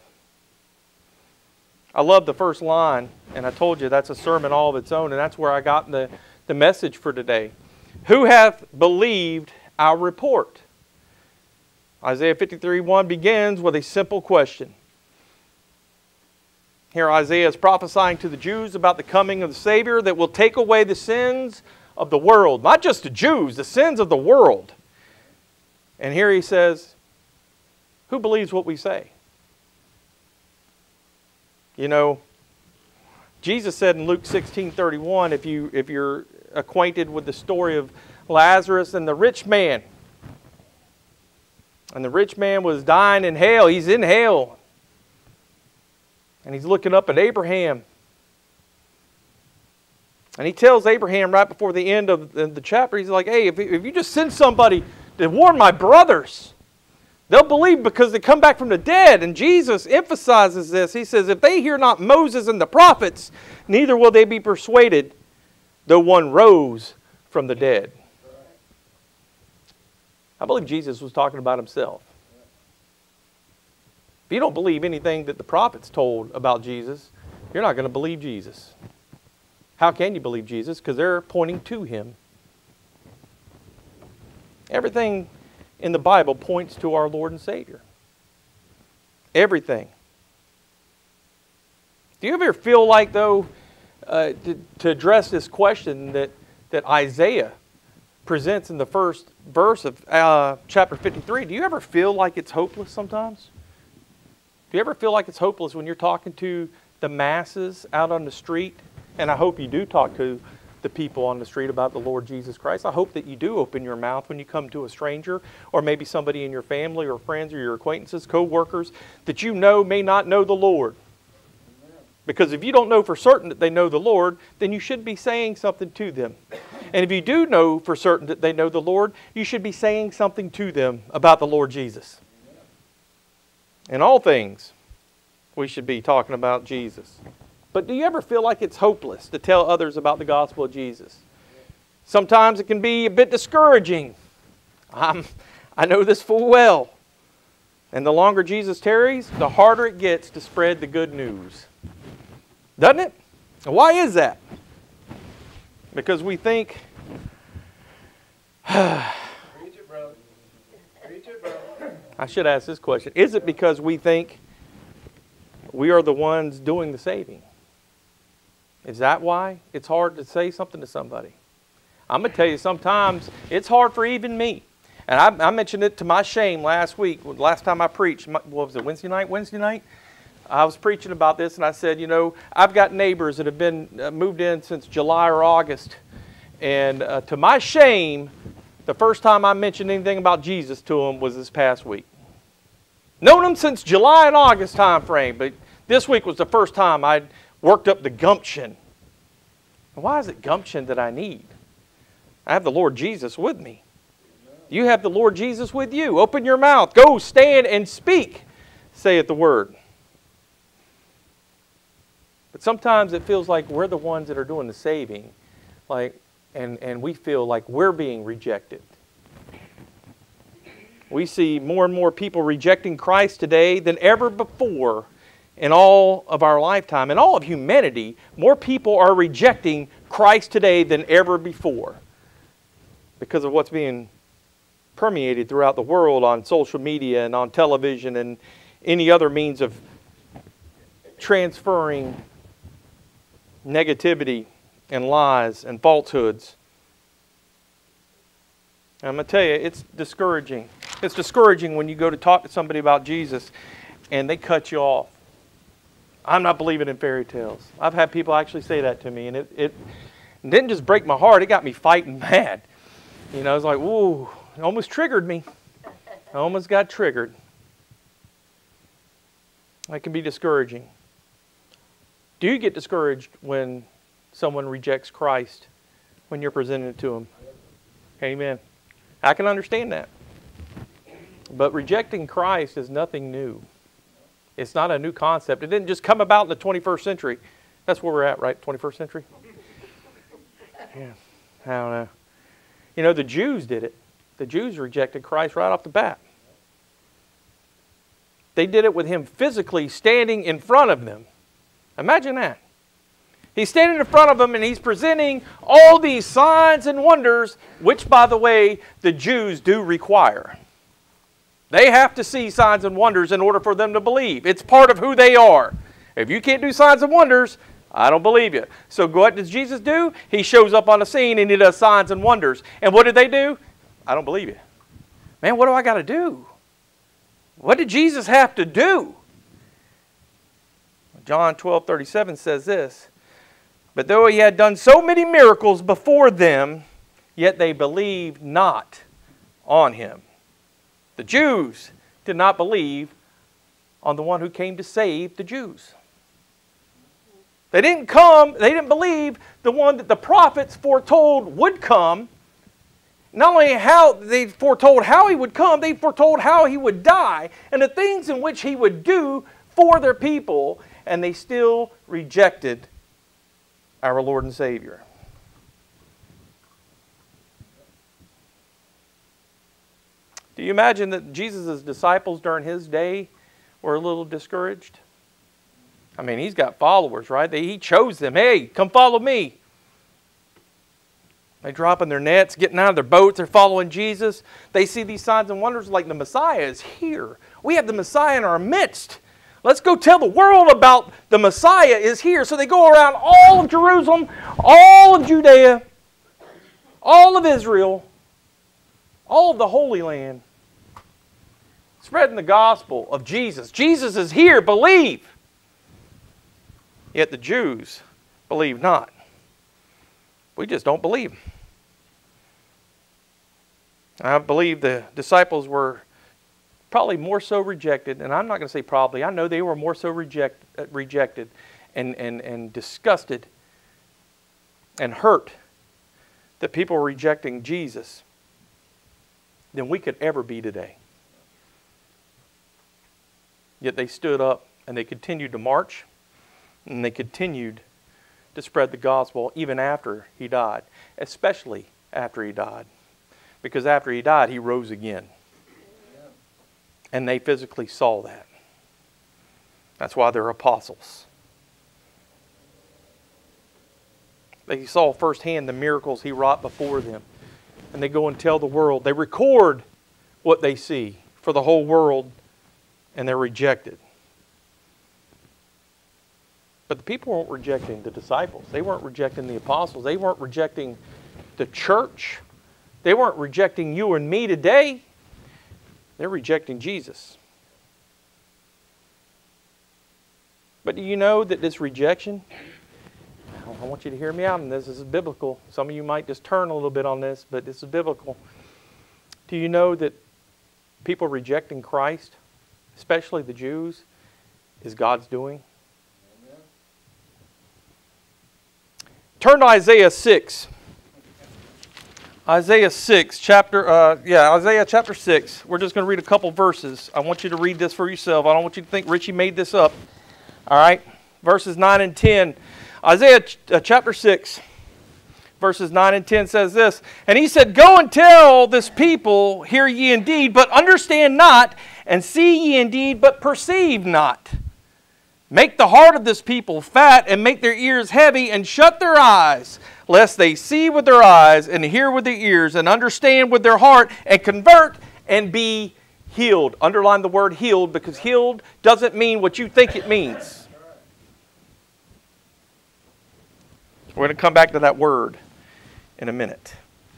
I love the first line, and I told you that's a sermon all of its own, and that's where I got the, the message for today. Who hath believed our report? Isaiah fifty-three one begins with a simple question. Here Isaiah is prophesying to the Jews about the coming of the Savior that will take away the sins of the world. Not just the Jews, the sins of the world. And here he says, who believes what we say? You know, Jesus said in Luke sixteen thirty-one, if, you, if you're acquainted with the story of Lazarus and the rich man, and the rich man was dying in hell, he's in hell. And he's looking up at Abraham. And he tells Abraham right before the end of the chapter, he's like, hey, if, if you just send somebody to warn my brothers, they'll believe because they come back from the dead. And Jesus emphasizes this. He says, if they hear not Moses and the prophets, neither will they be persuaded, though one rose from the dead. I believe Jesus was talking about himself. If you don't believe anything that the prophets told about Jesus, you're not going to believe Jesus. How can you believe Jesus? Because they're pointing to him. Everything in the Bible points to our Lord and Savior. Everything. Do you ever feel like, though, uh, to, to address this question that, that Isaiah presents in the first verse of uh, chapter fifty-three, do you ever feel like it's hopeless sometimes? Do you ever feel like it's hopeless when you're talking to the masses out on the street? And I hope you do talk to the people on the street about the Lord Jesus Christ. I hope that you do open your mouth when you come to a stranger, or maybe somebody in your family or friends or your acquaintances, co-workers, that you know may not know the Lord. Because if you don't know for certain that they know the Lord, then you should be saying something to them. And if you do know for certain that they know the Lord, you should be saying something to them about the Lord Jesus. In all things, we should be talking about Jesus. But do you ever feel like it's hopeless to tell others about the gospel of Jesus? Sometimes it can be a bit discouraging. I'm, I know this full well. And the longer Jesus tarries, the harder it gets to spread the good news. Doesn't it? Why is that? Because we think, Preach it, brother. Preach it, brother. I should ask this question. Is it because we think we are the ones doing the saving? Is that why it's hard to say something to somebody? I'm going to tell you, sometimes it's hard for even me. And I, I mentioned it to my shame last week, last time I preached. What was it, Wednesday night? Wednesday night? I was preaching about this, and I said, you know, I've got neighbors that have been uh, moved in since July or August. And uh, to my shame, the first time I mentioned anything about Jesus to them was this past week. Known them since July and August time frame, but this week was the first time I'd worked up the gumption. And why is it gumption that I need? I have the Lord Jesus with me. You have the Lord Jesus with you. Open your mouth. Go stand and speak, saith the word. But sometimes it feels like we're the ones that are doing the saving, like, and, and we feel like we're being rejected. We see more and more people rejecting Christ today than ever before in all of our lifetime. In all of humanity, more people are rejecting Christ today than ever before because of what's being permeated throughout the world on social media and on television and any other means of transferring negativity and lies and falsehoods. And I'm going to tell you, it's discouraging. It's discouraging when you go to talk to somebody about Jesus and they cut you off. I'm not believing in fairy tales. I've had people actually say that to me, and it, it didn't just break my heart, it got me fighting mad. You know, I was like, ooh, it almost triggered me. I almost got triggered. That can be discouraging. Do you get discouraged when someone rejects Christ when you're presenting it to them? Amen. I can understand that. But rejecting Christ is nothing new. It's not a new concept. It didn't just come about in the twenty-first century. That's where we're at, right? twenty-first century? Yeah. I don't know. You know, the Jews did it. The Jews rejected Christ right off the bat. They did it with Him physically standing in front of them. Imagine that. He's standing in front of them and He's presenting all these signs and wonders, which, by the way, the Jews do require. They have to see signs and wonders in order for them to believe. It's part of who they are. If you can't do signs and wonders, I don't believe you. So what does Jesus do? He shows up on the scene and He does signs and wonders. And what did they do? I don't believe you. Man, what do I got to do? What did Jesus have to do? John twelve thirty-seven says this, but though He had done so many miracles before them, yet they believed not on Him. The Jews did not believe on the one who came to save the Jews. They didn't come, they didn't believe the one that the prophets foretold would come. Not only how they foretold how He would come, they foretold how He would die and the things in which He would do for their people, and they still rejected our Lord and Savior. Do you imagine that Jesus' disciples during His day were a little discouraged? I mean, He's got followers, right? They, he chose them. Hey, come follow me. They're dropping their nets, getting out of their boats. They're following Jesus. They see these signs and wonders like the Messiah is here. We have the Messiah in our midst. Let's go tell the world about the Messiah is here. So they go around all of Jerusalem, all of Judea, all of Israel, all of the Holy Land, spreading the gospel of Jesus. Jesus is here, believe. Yet the Jews believe not. We just don't believe. I believe the disciples were probably more so rejected, and I'm not going to say probably, I know they were more so reject, uh, rejected and, and, and disgusted and hurt that people were rejecting Jesus than we could ever be today. Yet they stood up and they continued to march and they continued to spread the gospel even after he died, especially after he died. Because after he died, he rose again. And they physically saw that. That's why they're apostles. They saw firsthand the miracles he wrought before them. And they go and tell the world. They record what they see for the whole world, and they're rejected. But the people weren't rejecting the disciples. They weren't rejecting the apostles. They weren't rejecting the church. They weren't rejecting you and me today. They're rejecting Jesus. But do you know that this rejection, I want you to hear me out on this, this is biblical. Some of you might just turn a little bit on this, but this is biblical. Do you know that people rejecting Christ, especially the Jews, is God's doing? Amen. Turn to Isaiah six. Isaiah six, chapter, uh, yeah, Isaiah chapter six. We're just going to read a couple verses. I want you to read this for yourself. I don't want you to think Richie made this up. All right? Verses nine and ten. Isaiah ch- uh, chapter six, verses nine and ten says this. And he said, Go and tell this people, hear ye indeed, but understand not, and see ye indeed, but perceive not. Make the heart of this people fat, and make their ears heavy, and shut their eyes, lest they see with their eyes, and hear with their ears, and understand with their heart, and convert, and be healed. Underline the word healed, because healed doesn't mean what you think it means. We're going to come back to that word in a minute.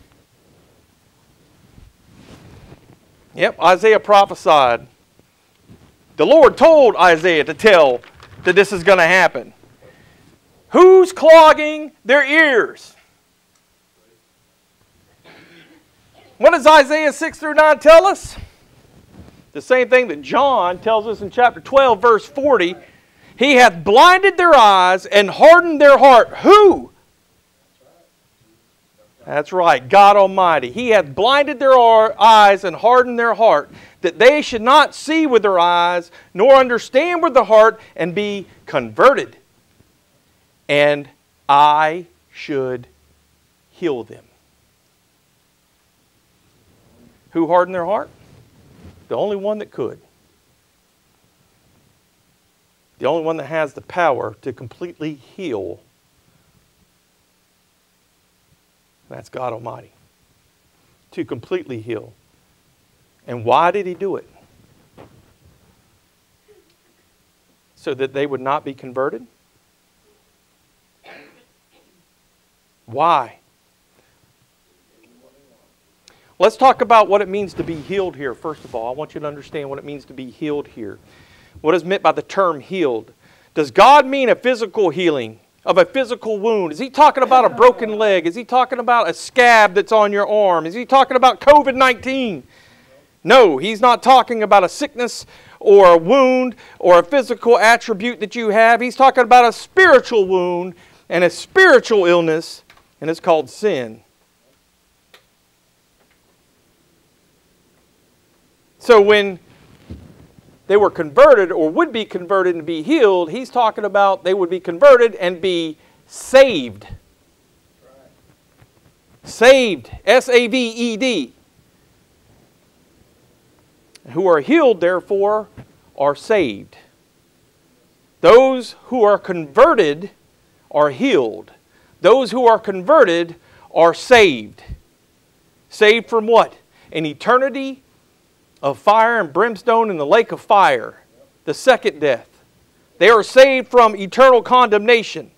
Yep, Isaiah prophesied. The Lord told Isaiah to tell that this is going to happen. Who's clogging their ears? What does Isaiah six through nine tell us? The same thing that John tells us in chapter twelve, verse forty. He hath blinded their eyes and hardened their heart. Who? That's right, God Almighty. He hath blinded their eyes and hardened their heart, that they should not see with their eyes, nor understand with the heart, and be converted. And I should heal them. Who hardened their heart? The only one that could. The only one that has the power to completely heal. That's God Almighty. To completely heal. And why did He do it? So that they would not be converted? Why? Let's talk about what it means to be healed here. First of all, I want you to understand what it means to be healed here. What is meant by the term healed? Does God mean a physical healing of a physical wound? Is He talking about a broken leg? Is He talking about a scab that's on your arm? Is He talking about COVID nineteen? No, He's not talking about a sickness or a wound or a physical attribute that you have. He's talking about a spiritual wound and a spiritual illness, and it's called sin. So when they were converted or would be converted and be healed, He's talking about they would be converted and be saved. Saved. S A V E D. Who are healed, therefore, are saved. Those who are converted are healed. Those who are converted are saved. Saved from what? An eternity of fire and brimstone in the lake of fire. The second death. They are saved from eternal condemnation.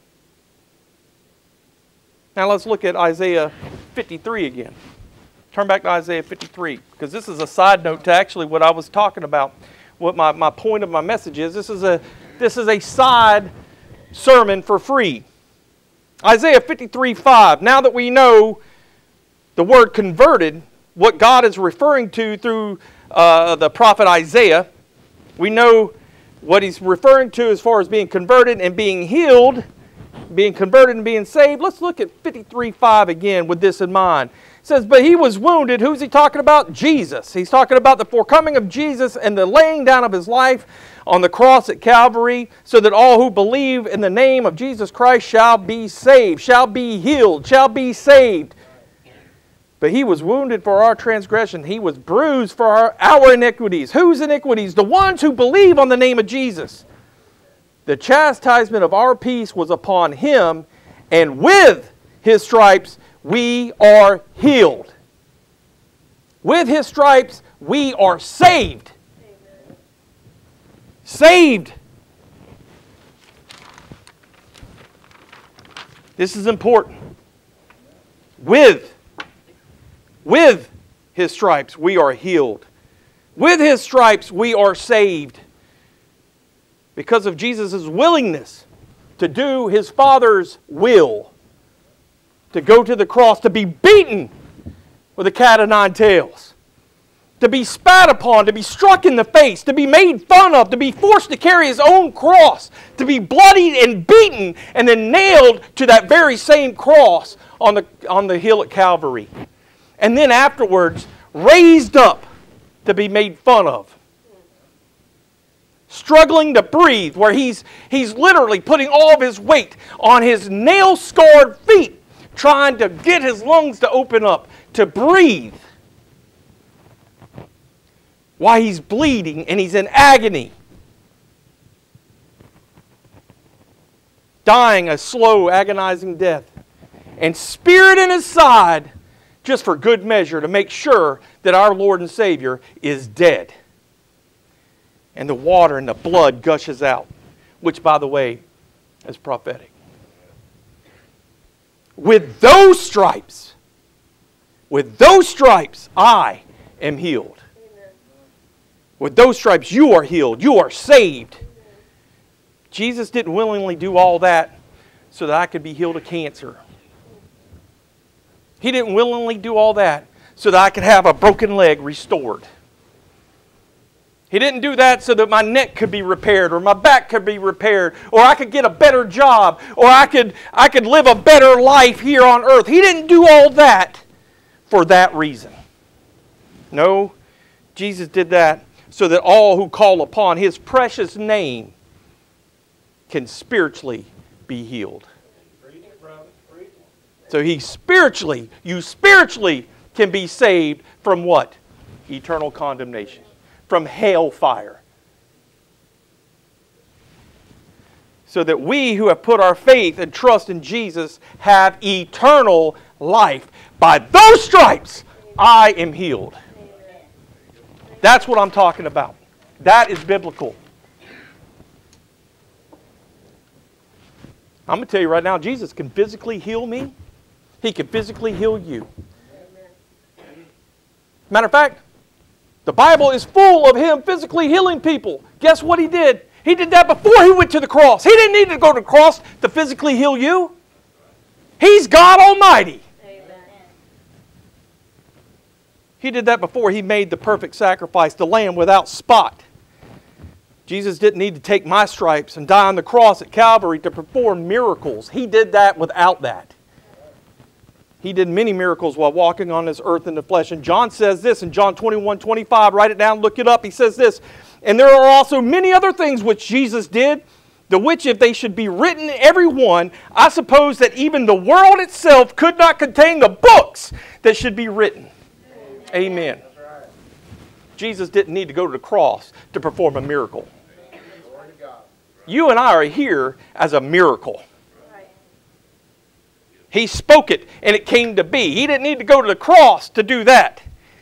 Now let's look at Isaiah fifty-three again. Turn back to Isaiah fifty-three, because this is a side note to actually what I was talking about. What my, my point of my message is. This is a this is a side sermon for free. Isaiah fifty-three five. Now that we know the word converted, what God is referring to through uh, the prophet Isaiah, we know what he's referring to as far as being converted and being healed, being converted and being saved. Let's look at fifty-three five again with this in mind. It says, but he was wounded. Who's he talking about? Jesus. He's talking about the forecoming of Jesus and the laying down of his life on the cross at Calvary, so that all who believe in the name of Jesus Christ shall be saved, shall be healed, shall be saved. But he was wounded for our transgression. He was bruised for our, our iniquities. Whose iniquities? The ones who believe on the name of Jesus. The chastisement of our peace was upon him, and with his stripes we are healed. With his stripes we are saved. Amen. Saved. This is important. With With his stripes we are healed. With his stripes we are saved. Because of Jesus' willingness to do his Father's will. To go to the cross, to be beaten with a cat o' nine tails. To be spat upon, to be struck in the face, to be made fun of, to be forced to carry his own cross, to be bloodied and beaten and then nailed to that very same cross on the, on the hill at Calvary. And then afterwards, raised up to be made fun of. Struggling to breathe, where he's, he's literally putting all of his weight on his nail-scarred feet, trying to get his lungs to open up, to breathe. While he's bleeding and he's in agony. Dying a slow, agonizing death. And spirit in his side, just for good measure, to make sure that our Lord and Savior is dead. And the water and the blood gushes out, which, by the way, is prophetic. With those stripes, with those stripes, I am healed. Amen. With those stripes, you are healed. You are saved. Amen. Jesus didn't willingly do all that so that I could be healed of cancer. He didn't willingly do all that so that I could have a broken leg restored. He didn't do that so that my neck could be repaired or my back could be repaired or I could get a better job or I could, I could live a better life here on earth. He didn't do all that for that reason. No, Jesus did that so that all who call upon his precious name can spiritually be healed. So he spiritually, you spiritually can be saved from what? Eternal condemnation. From hellfire. So that we who have put our faith and trust in Jesus have eternal life. By those stripes, I am healed. That's what I'm talking about. That is biblical. I'm going to tell you right now, Jesus can physically heal me. He can physically heal you. Matter of fact, the Bible is full of him physically healing people. Guess what he did? He did that before he went to the cross. He didn't need to go to the cross to physically heal you. He's God Almighty. Amen. He did that before he made the perfect sacrifice, the lamb without spot. Jesus didn't need to take my stripes and die on the cross at Calvary to perform miracles. He did that without that. He did many miracles while walking on this earth in the flesh. And John says this in John twenty-one twenty-five. Write it down, look it up. He says this, and there are also many other things which Jesus did, the which if they should be written every one, I suppose that even the world itself could not contain the books that should be written. Amen. Jesus didn't need to go to the cross to perform a miracle. You and I are here as a miracle. He spoke it and it came to be. He didn't need to go to the cross to do that.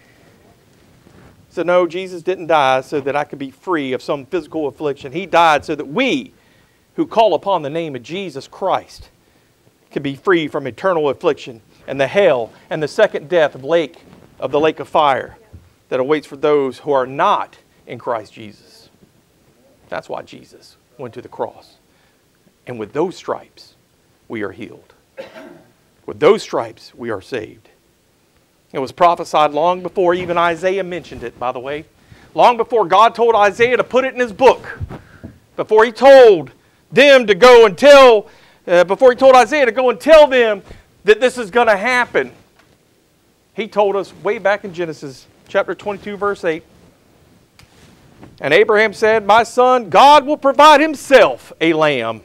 So no, Jesus didn't die so that I could be free of some physical affliction. He died so that we who call upon the name of Jesus Christ could be free from eternal affliction and the hell and the second death of lake of the lake of fire that awaits for those who are not in Christ Jesus. That's why Jesus went to the cross. And with those stripes, we are healed. With those stripes, we are saved. It was prophesied long before even Isaiah mentioned it, by the way. Long before God told Isaiah to put it in his book. Before he told them to go and tell, uh, before he told Isaiah to go and tell them that this is going to happen. He told us way back in Genesis chapter twenty-two, verse eight. And Abraham said, my son, God will provide himself a lamb.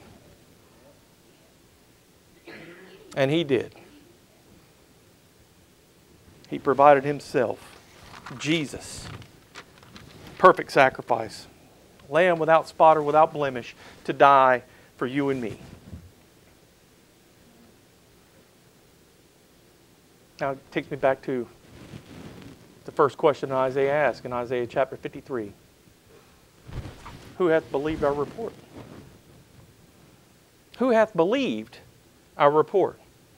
And he did. He provided himself, Jesus, perfect sacrifice, lamb without spot or without blemish, to die for you and me. Now it takes me back to the first question Isaiah asked in Isaiah chapter fifty-three. Who hath believed our report? Who hath believed our report?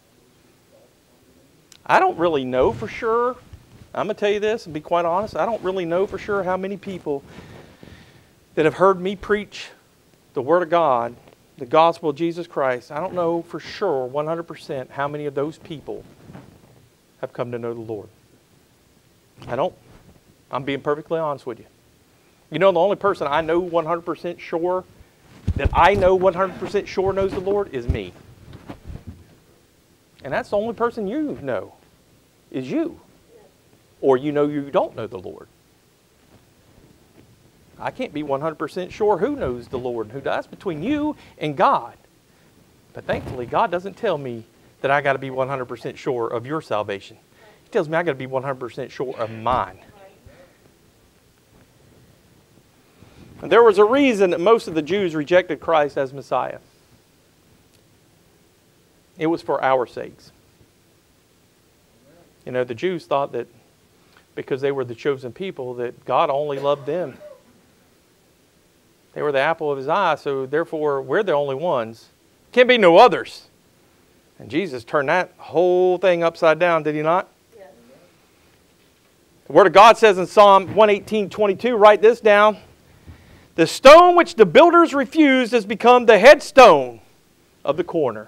I don't really know for sure. I'm going to tell you this and be quite honest. I don't really know for sure how many people that have heard me preach the Word of God, the gospel of Jesus Christ. I don't know for sure one hundred percent how many of those people have come to know the Lord. I don't. I'm being perfectly honest with you. You know, the only person I know one hundred percent sure, that I know one hundred percent sure knows the Lord is me. And that's the only person you know, is you. Or you know you don't know the Lord. I can't be one hundred percent sure who knows the Lord and who does. That's between you and God. But thankfully, God doesn't tell me that I got to be one hundred percent sure of your salvation. He tells me I got to be one hundred percent sure of mine. And there was a reason that most of the Jews rejected Christ as Messiah. It was for our sakes. You know, the Jews thought that because they were the chosen people, that God only loved them. They were the apple of his eye, so therefore we're the only ones. Can't be no others. And Jesus turned that whole thing upside down, did he not? Yes. The Word of God says in Psalm one eighteen, twenty-two, write this down. The stone which the builders refused has become the headstone of the corner.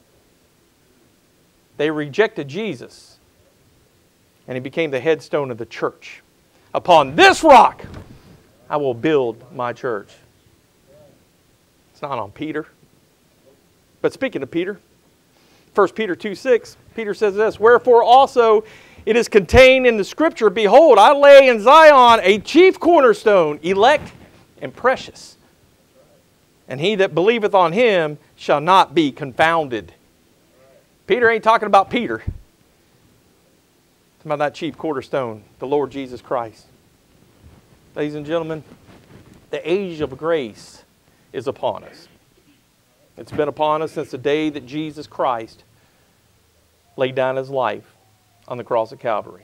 They rejected Jesus, and he became the headstone of the church. Upon this rock, I will build my church. It's not on Peter. But speaking of Peter, First Peter two six, Peter says this, wherefore also it is contained in the Scripture, behold, I lay in Zion a chief cornerstone, elect and precious. And he that believeth on him shall not be confounded. Peter ain't talking about Peter. Talking about that chief cornerstone, the Lord Jesus Christ. Ladies and gentlemen, the age of grace is upon us. It's been upon us since the day that Jesus Christ laid down his life on the cross of Calvary.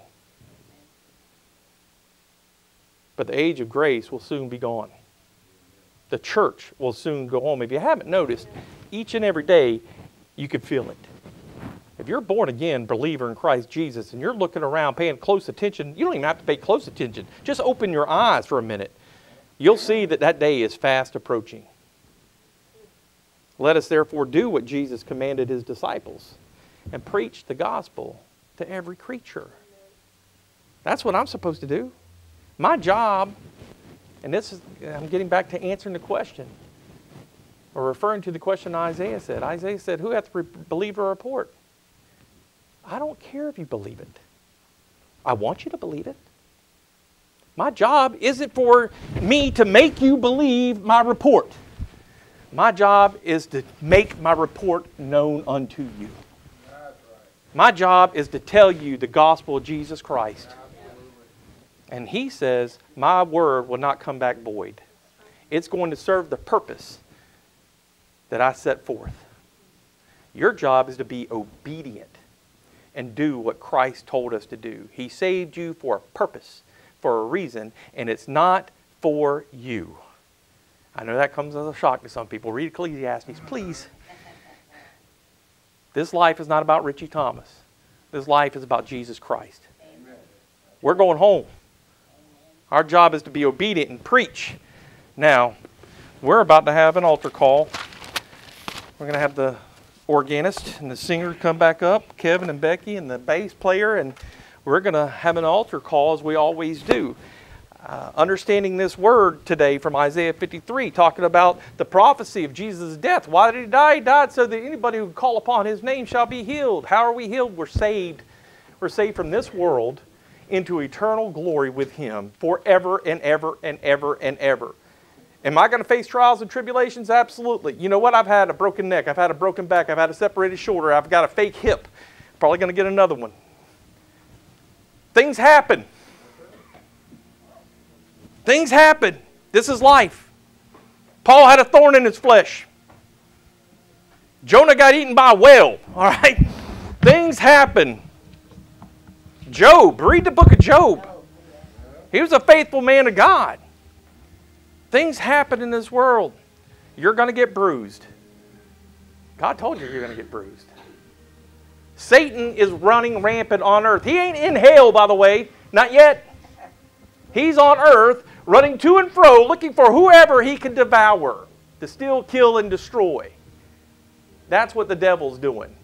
But the age of grace will soon be gone. The church will soon go home. If you haven't noticed, each and every day you can feel it. If you're a born again believer in Christ Jesus and you're looking around paying close attention, you don't even have to pay close attention. Just open your eyes for a minute. You'll see that that day is fast approaching. Let us therefore do what Jesus commanded his disciples and preach the gospel to every creature. That's what I'm supposed to do. My job, and this is, I'm getting back to answering the question, or referring to the question Isaiah said. Isaiah said, who hath believed our report? I don't care if you believe it. I want you to believe it. My job isn't for me to make you believe my report. My job is to make my report known unto you. My job is to tell you the gospel of Jesus Christ. And he says, my word will not come back void. It's going to serve the purpose that I set forth. Your job is to be obedient and do what Christ told us to do. He saved you for a purpose, for a reason, and it's not for you. I know that comes as a shock to some people. Read Ecclesiastes, please. This life is not about Richie Thomas. This life is about Jesus Christ. Amen. We're going home. Our job is to be obedient and preach. Now, we're about to have an altar call. We're going to have the organist and the singer come back up, Kevin and Becky and the bass player, and we're going to have an altar call as we always do. Uh, understanding this word today from Isaiah fifty-three, talking about the prophecy of Jesus' death. Why did he die? He died so that anybody who call upon his name shall be healed. How are we healed? We're saved. We're saved from this world into eternal glory with him forever and ever and ever and ever. Am I going to face trials and tribulations? Absolutely. You know what? I've had a broken neck. I've had a broken back. I've had a separated shoulder. I've got a fake hip. Probably going to get another one. Things happen. Things happen. This is life. Paul had a thorn in his flesh. Jonah got eaten by a whale. All right? Things happen. Job. Read the book of Job. He was a faithful man of God. Things happen in this world. You're going to get bruised. God told you you're going to get bruised. Satan is running rampant on earth. He ain't in hell, by the way. Not yet. He's on earth running to and fro looking for whoever he can devour, to steal, kill, and destroy. That's what the devil's doing.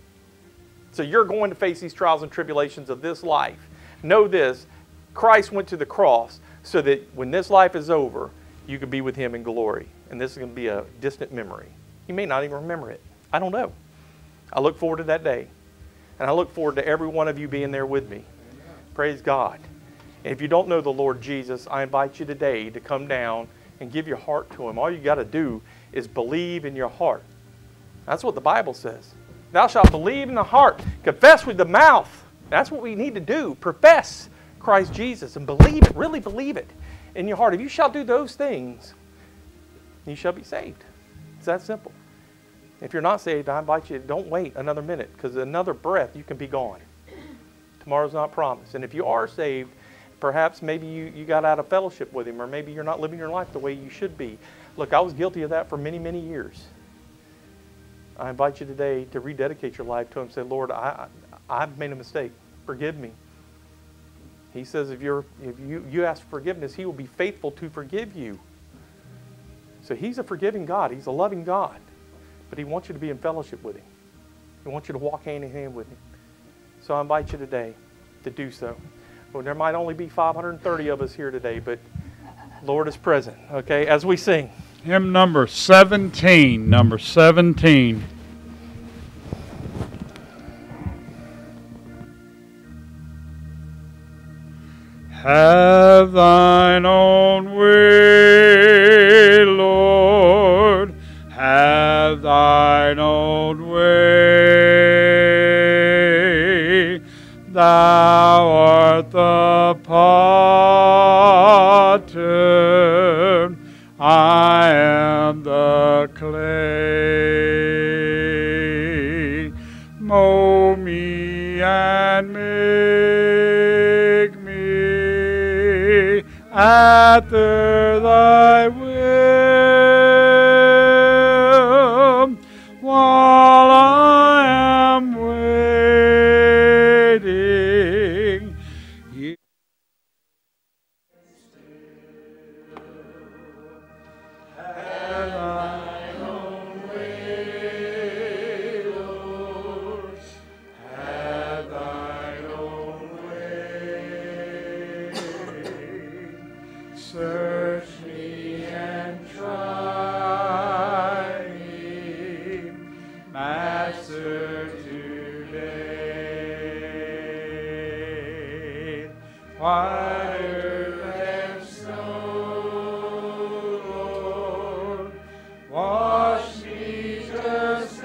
So you're going to face these trials and tribulations of this life. Know this, Christ went to the cross so that when this life is over, you can be with him in glory. And this is going to be a distant memory. You may not even remember it. I don't know. I look forward to that day. And I look forward to every one of you being there with me. Praise God. And if you don't know the Lord Jesus, I invite you today to come down and give your heart to him. All you got to do is believe in your heart. That's what the Bible says. Thou shalt believe in the heart, confess with the mouth. That's what we need to do. Profess Christ Jesus and believe it, really believe it in your heart. If you shall do those things, you shall be saved. It's that simple. If you're not saved, I invite you, don't wait another minute, because another breath you can be gone. Tomorrow's not promised. And if you are saved, perhaps maybe you, you got out of fellowship with him, or maybe you're not living your life the way you should be. Look, I was guilty of that for many, many years. I invite you today to rededicate your life to him. Say, Lord, I, I, I've made a mistake. Forgive me. He says if, you're, if you, you ask for forgiveness, he will be faithful to forgive you. So he's a forgiving God. He's a loving God. But he wants you to be in fellowship with him. He wants you to walk hand in hand with him. So I invite you today to do so. Well, there might only be five hundred thirty of us here today, but Lord is present, okay, as we sing. Hymn number seventeen, number seventeen. Have thine own way, Lord, have thine own way. Thou art the potter, I am the clay. Mold me and make me after thy will, while I am waiting. You have thine own way, Lord, have thine own way. Search me and try me, Master, today. Whiter than snow, Lord, wash me just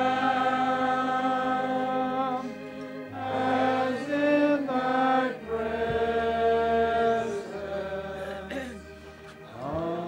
now, as in thy presence.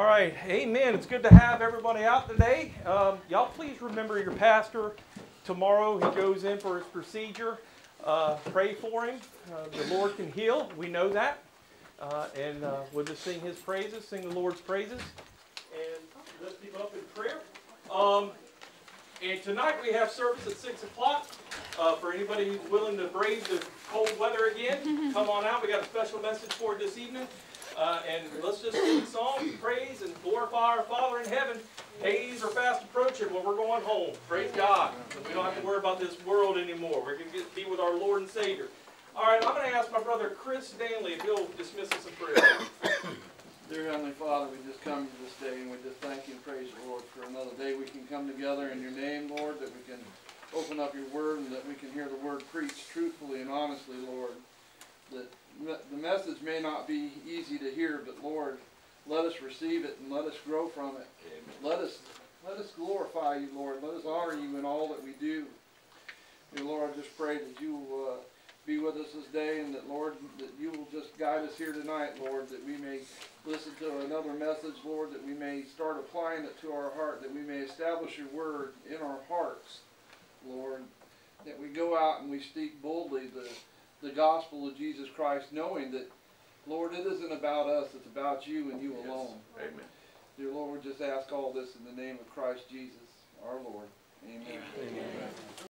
right, amen. It's good to have everybody out today. Um, y'all please remember your pastor. Tomorrow he goes in for his procedure. Uh, pray for him. Uh, the Lord can heal. We know that. Uh, and uh, we'll just sing his praises, sing the Lord's praises, and lift him up in prayer. Um, and tonight we have service at six o'clock. Uh, for anybody who's willing to brave the cold weather again, come on out. We got a special message for this evening. Uh, and let's just sing songs, praise, and glorify our Father in heaven. Days are fast approaching when we're going home. Praise God. We don't have to worry about this world anymore. We're going to get, be with our Lord and Savior. All right, I'm going to ask my brother Chris Danley if he'll dismiss us in prayer. Dear Heavenly Father, we just come to this day and we just thank you and praise you, Lord, for another day we can come together in your name, Lord, that we can open up your word and that we can hear the word preached truthfully and honestly, Lord. That the message may not be easy to hear, but Lord, let us receive it and let us grow from it. Amen. Let us let us glorify you, Lord. Let us honor you in all that we do. Dear Lord, I just pray that you will uh, be with us this day and that, Lord, that you will just guide us here tonight, Lord, that we may listen to another message, Lord, that we may start applying it to our heart, that we may establish your word in our hearts, Lord, that we go out and we speak boldly the the gospel of Jesus Christ, knowing that, Lord, it isn't about us, it's about you and you Yes. alone. Amen. Dear Lord, we just ask all this in the name of Christ Jesus, our Lord. Amen. Amen. Amen.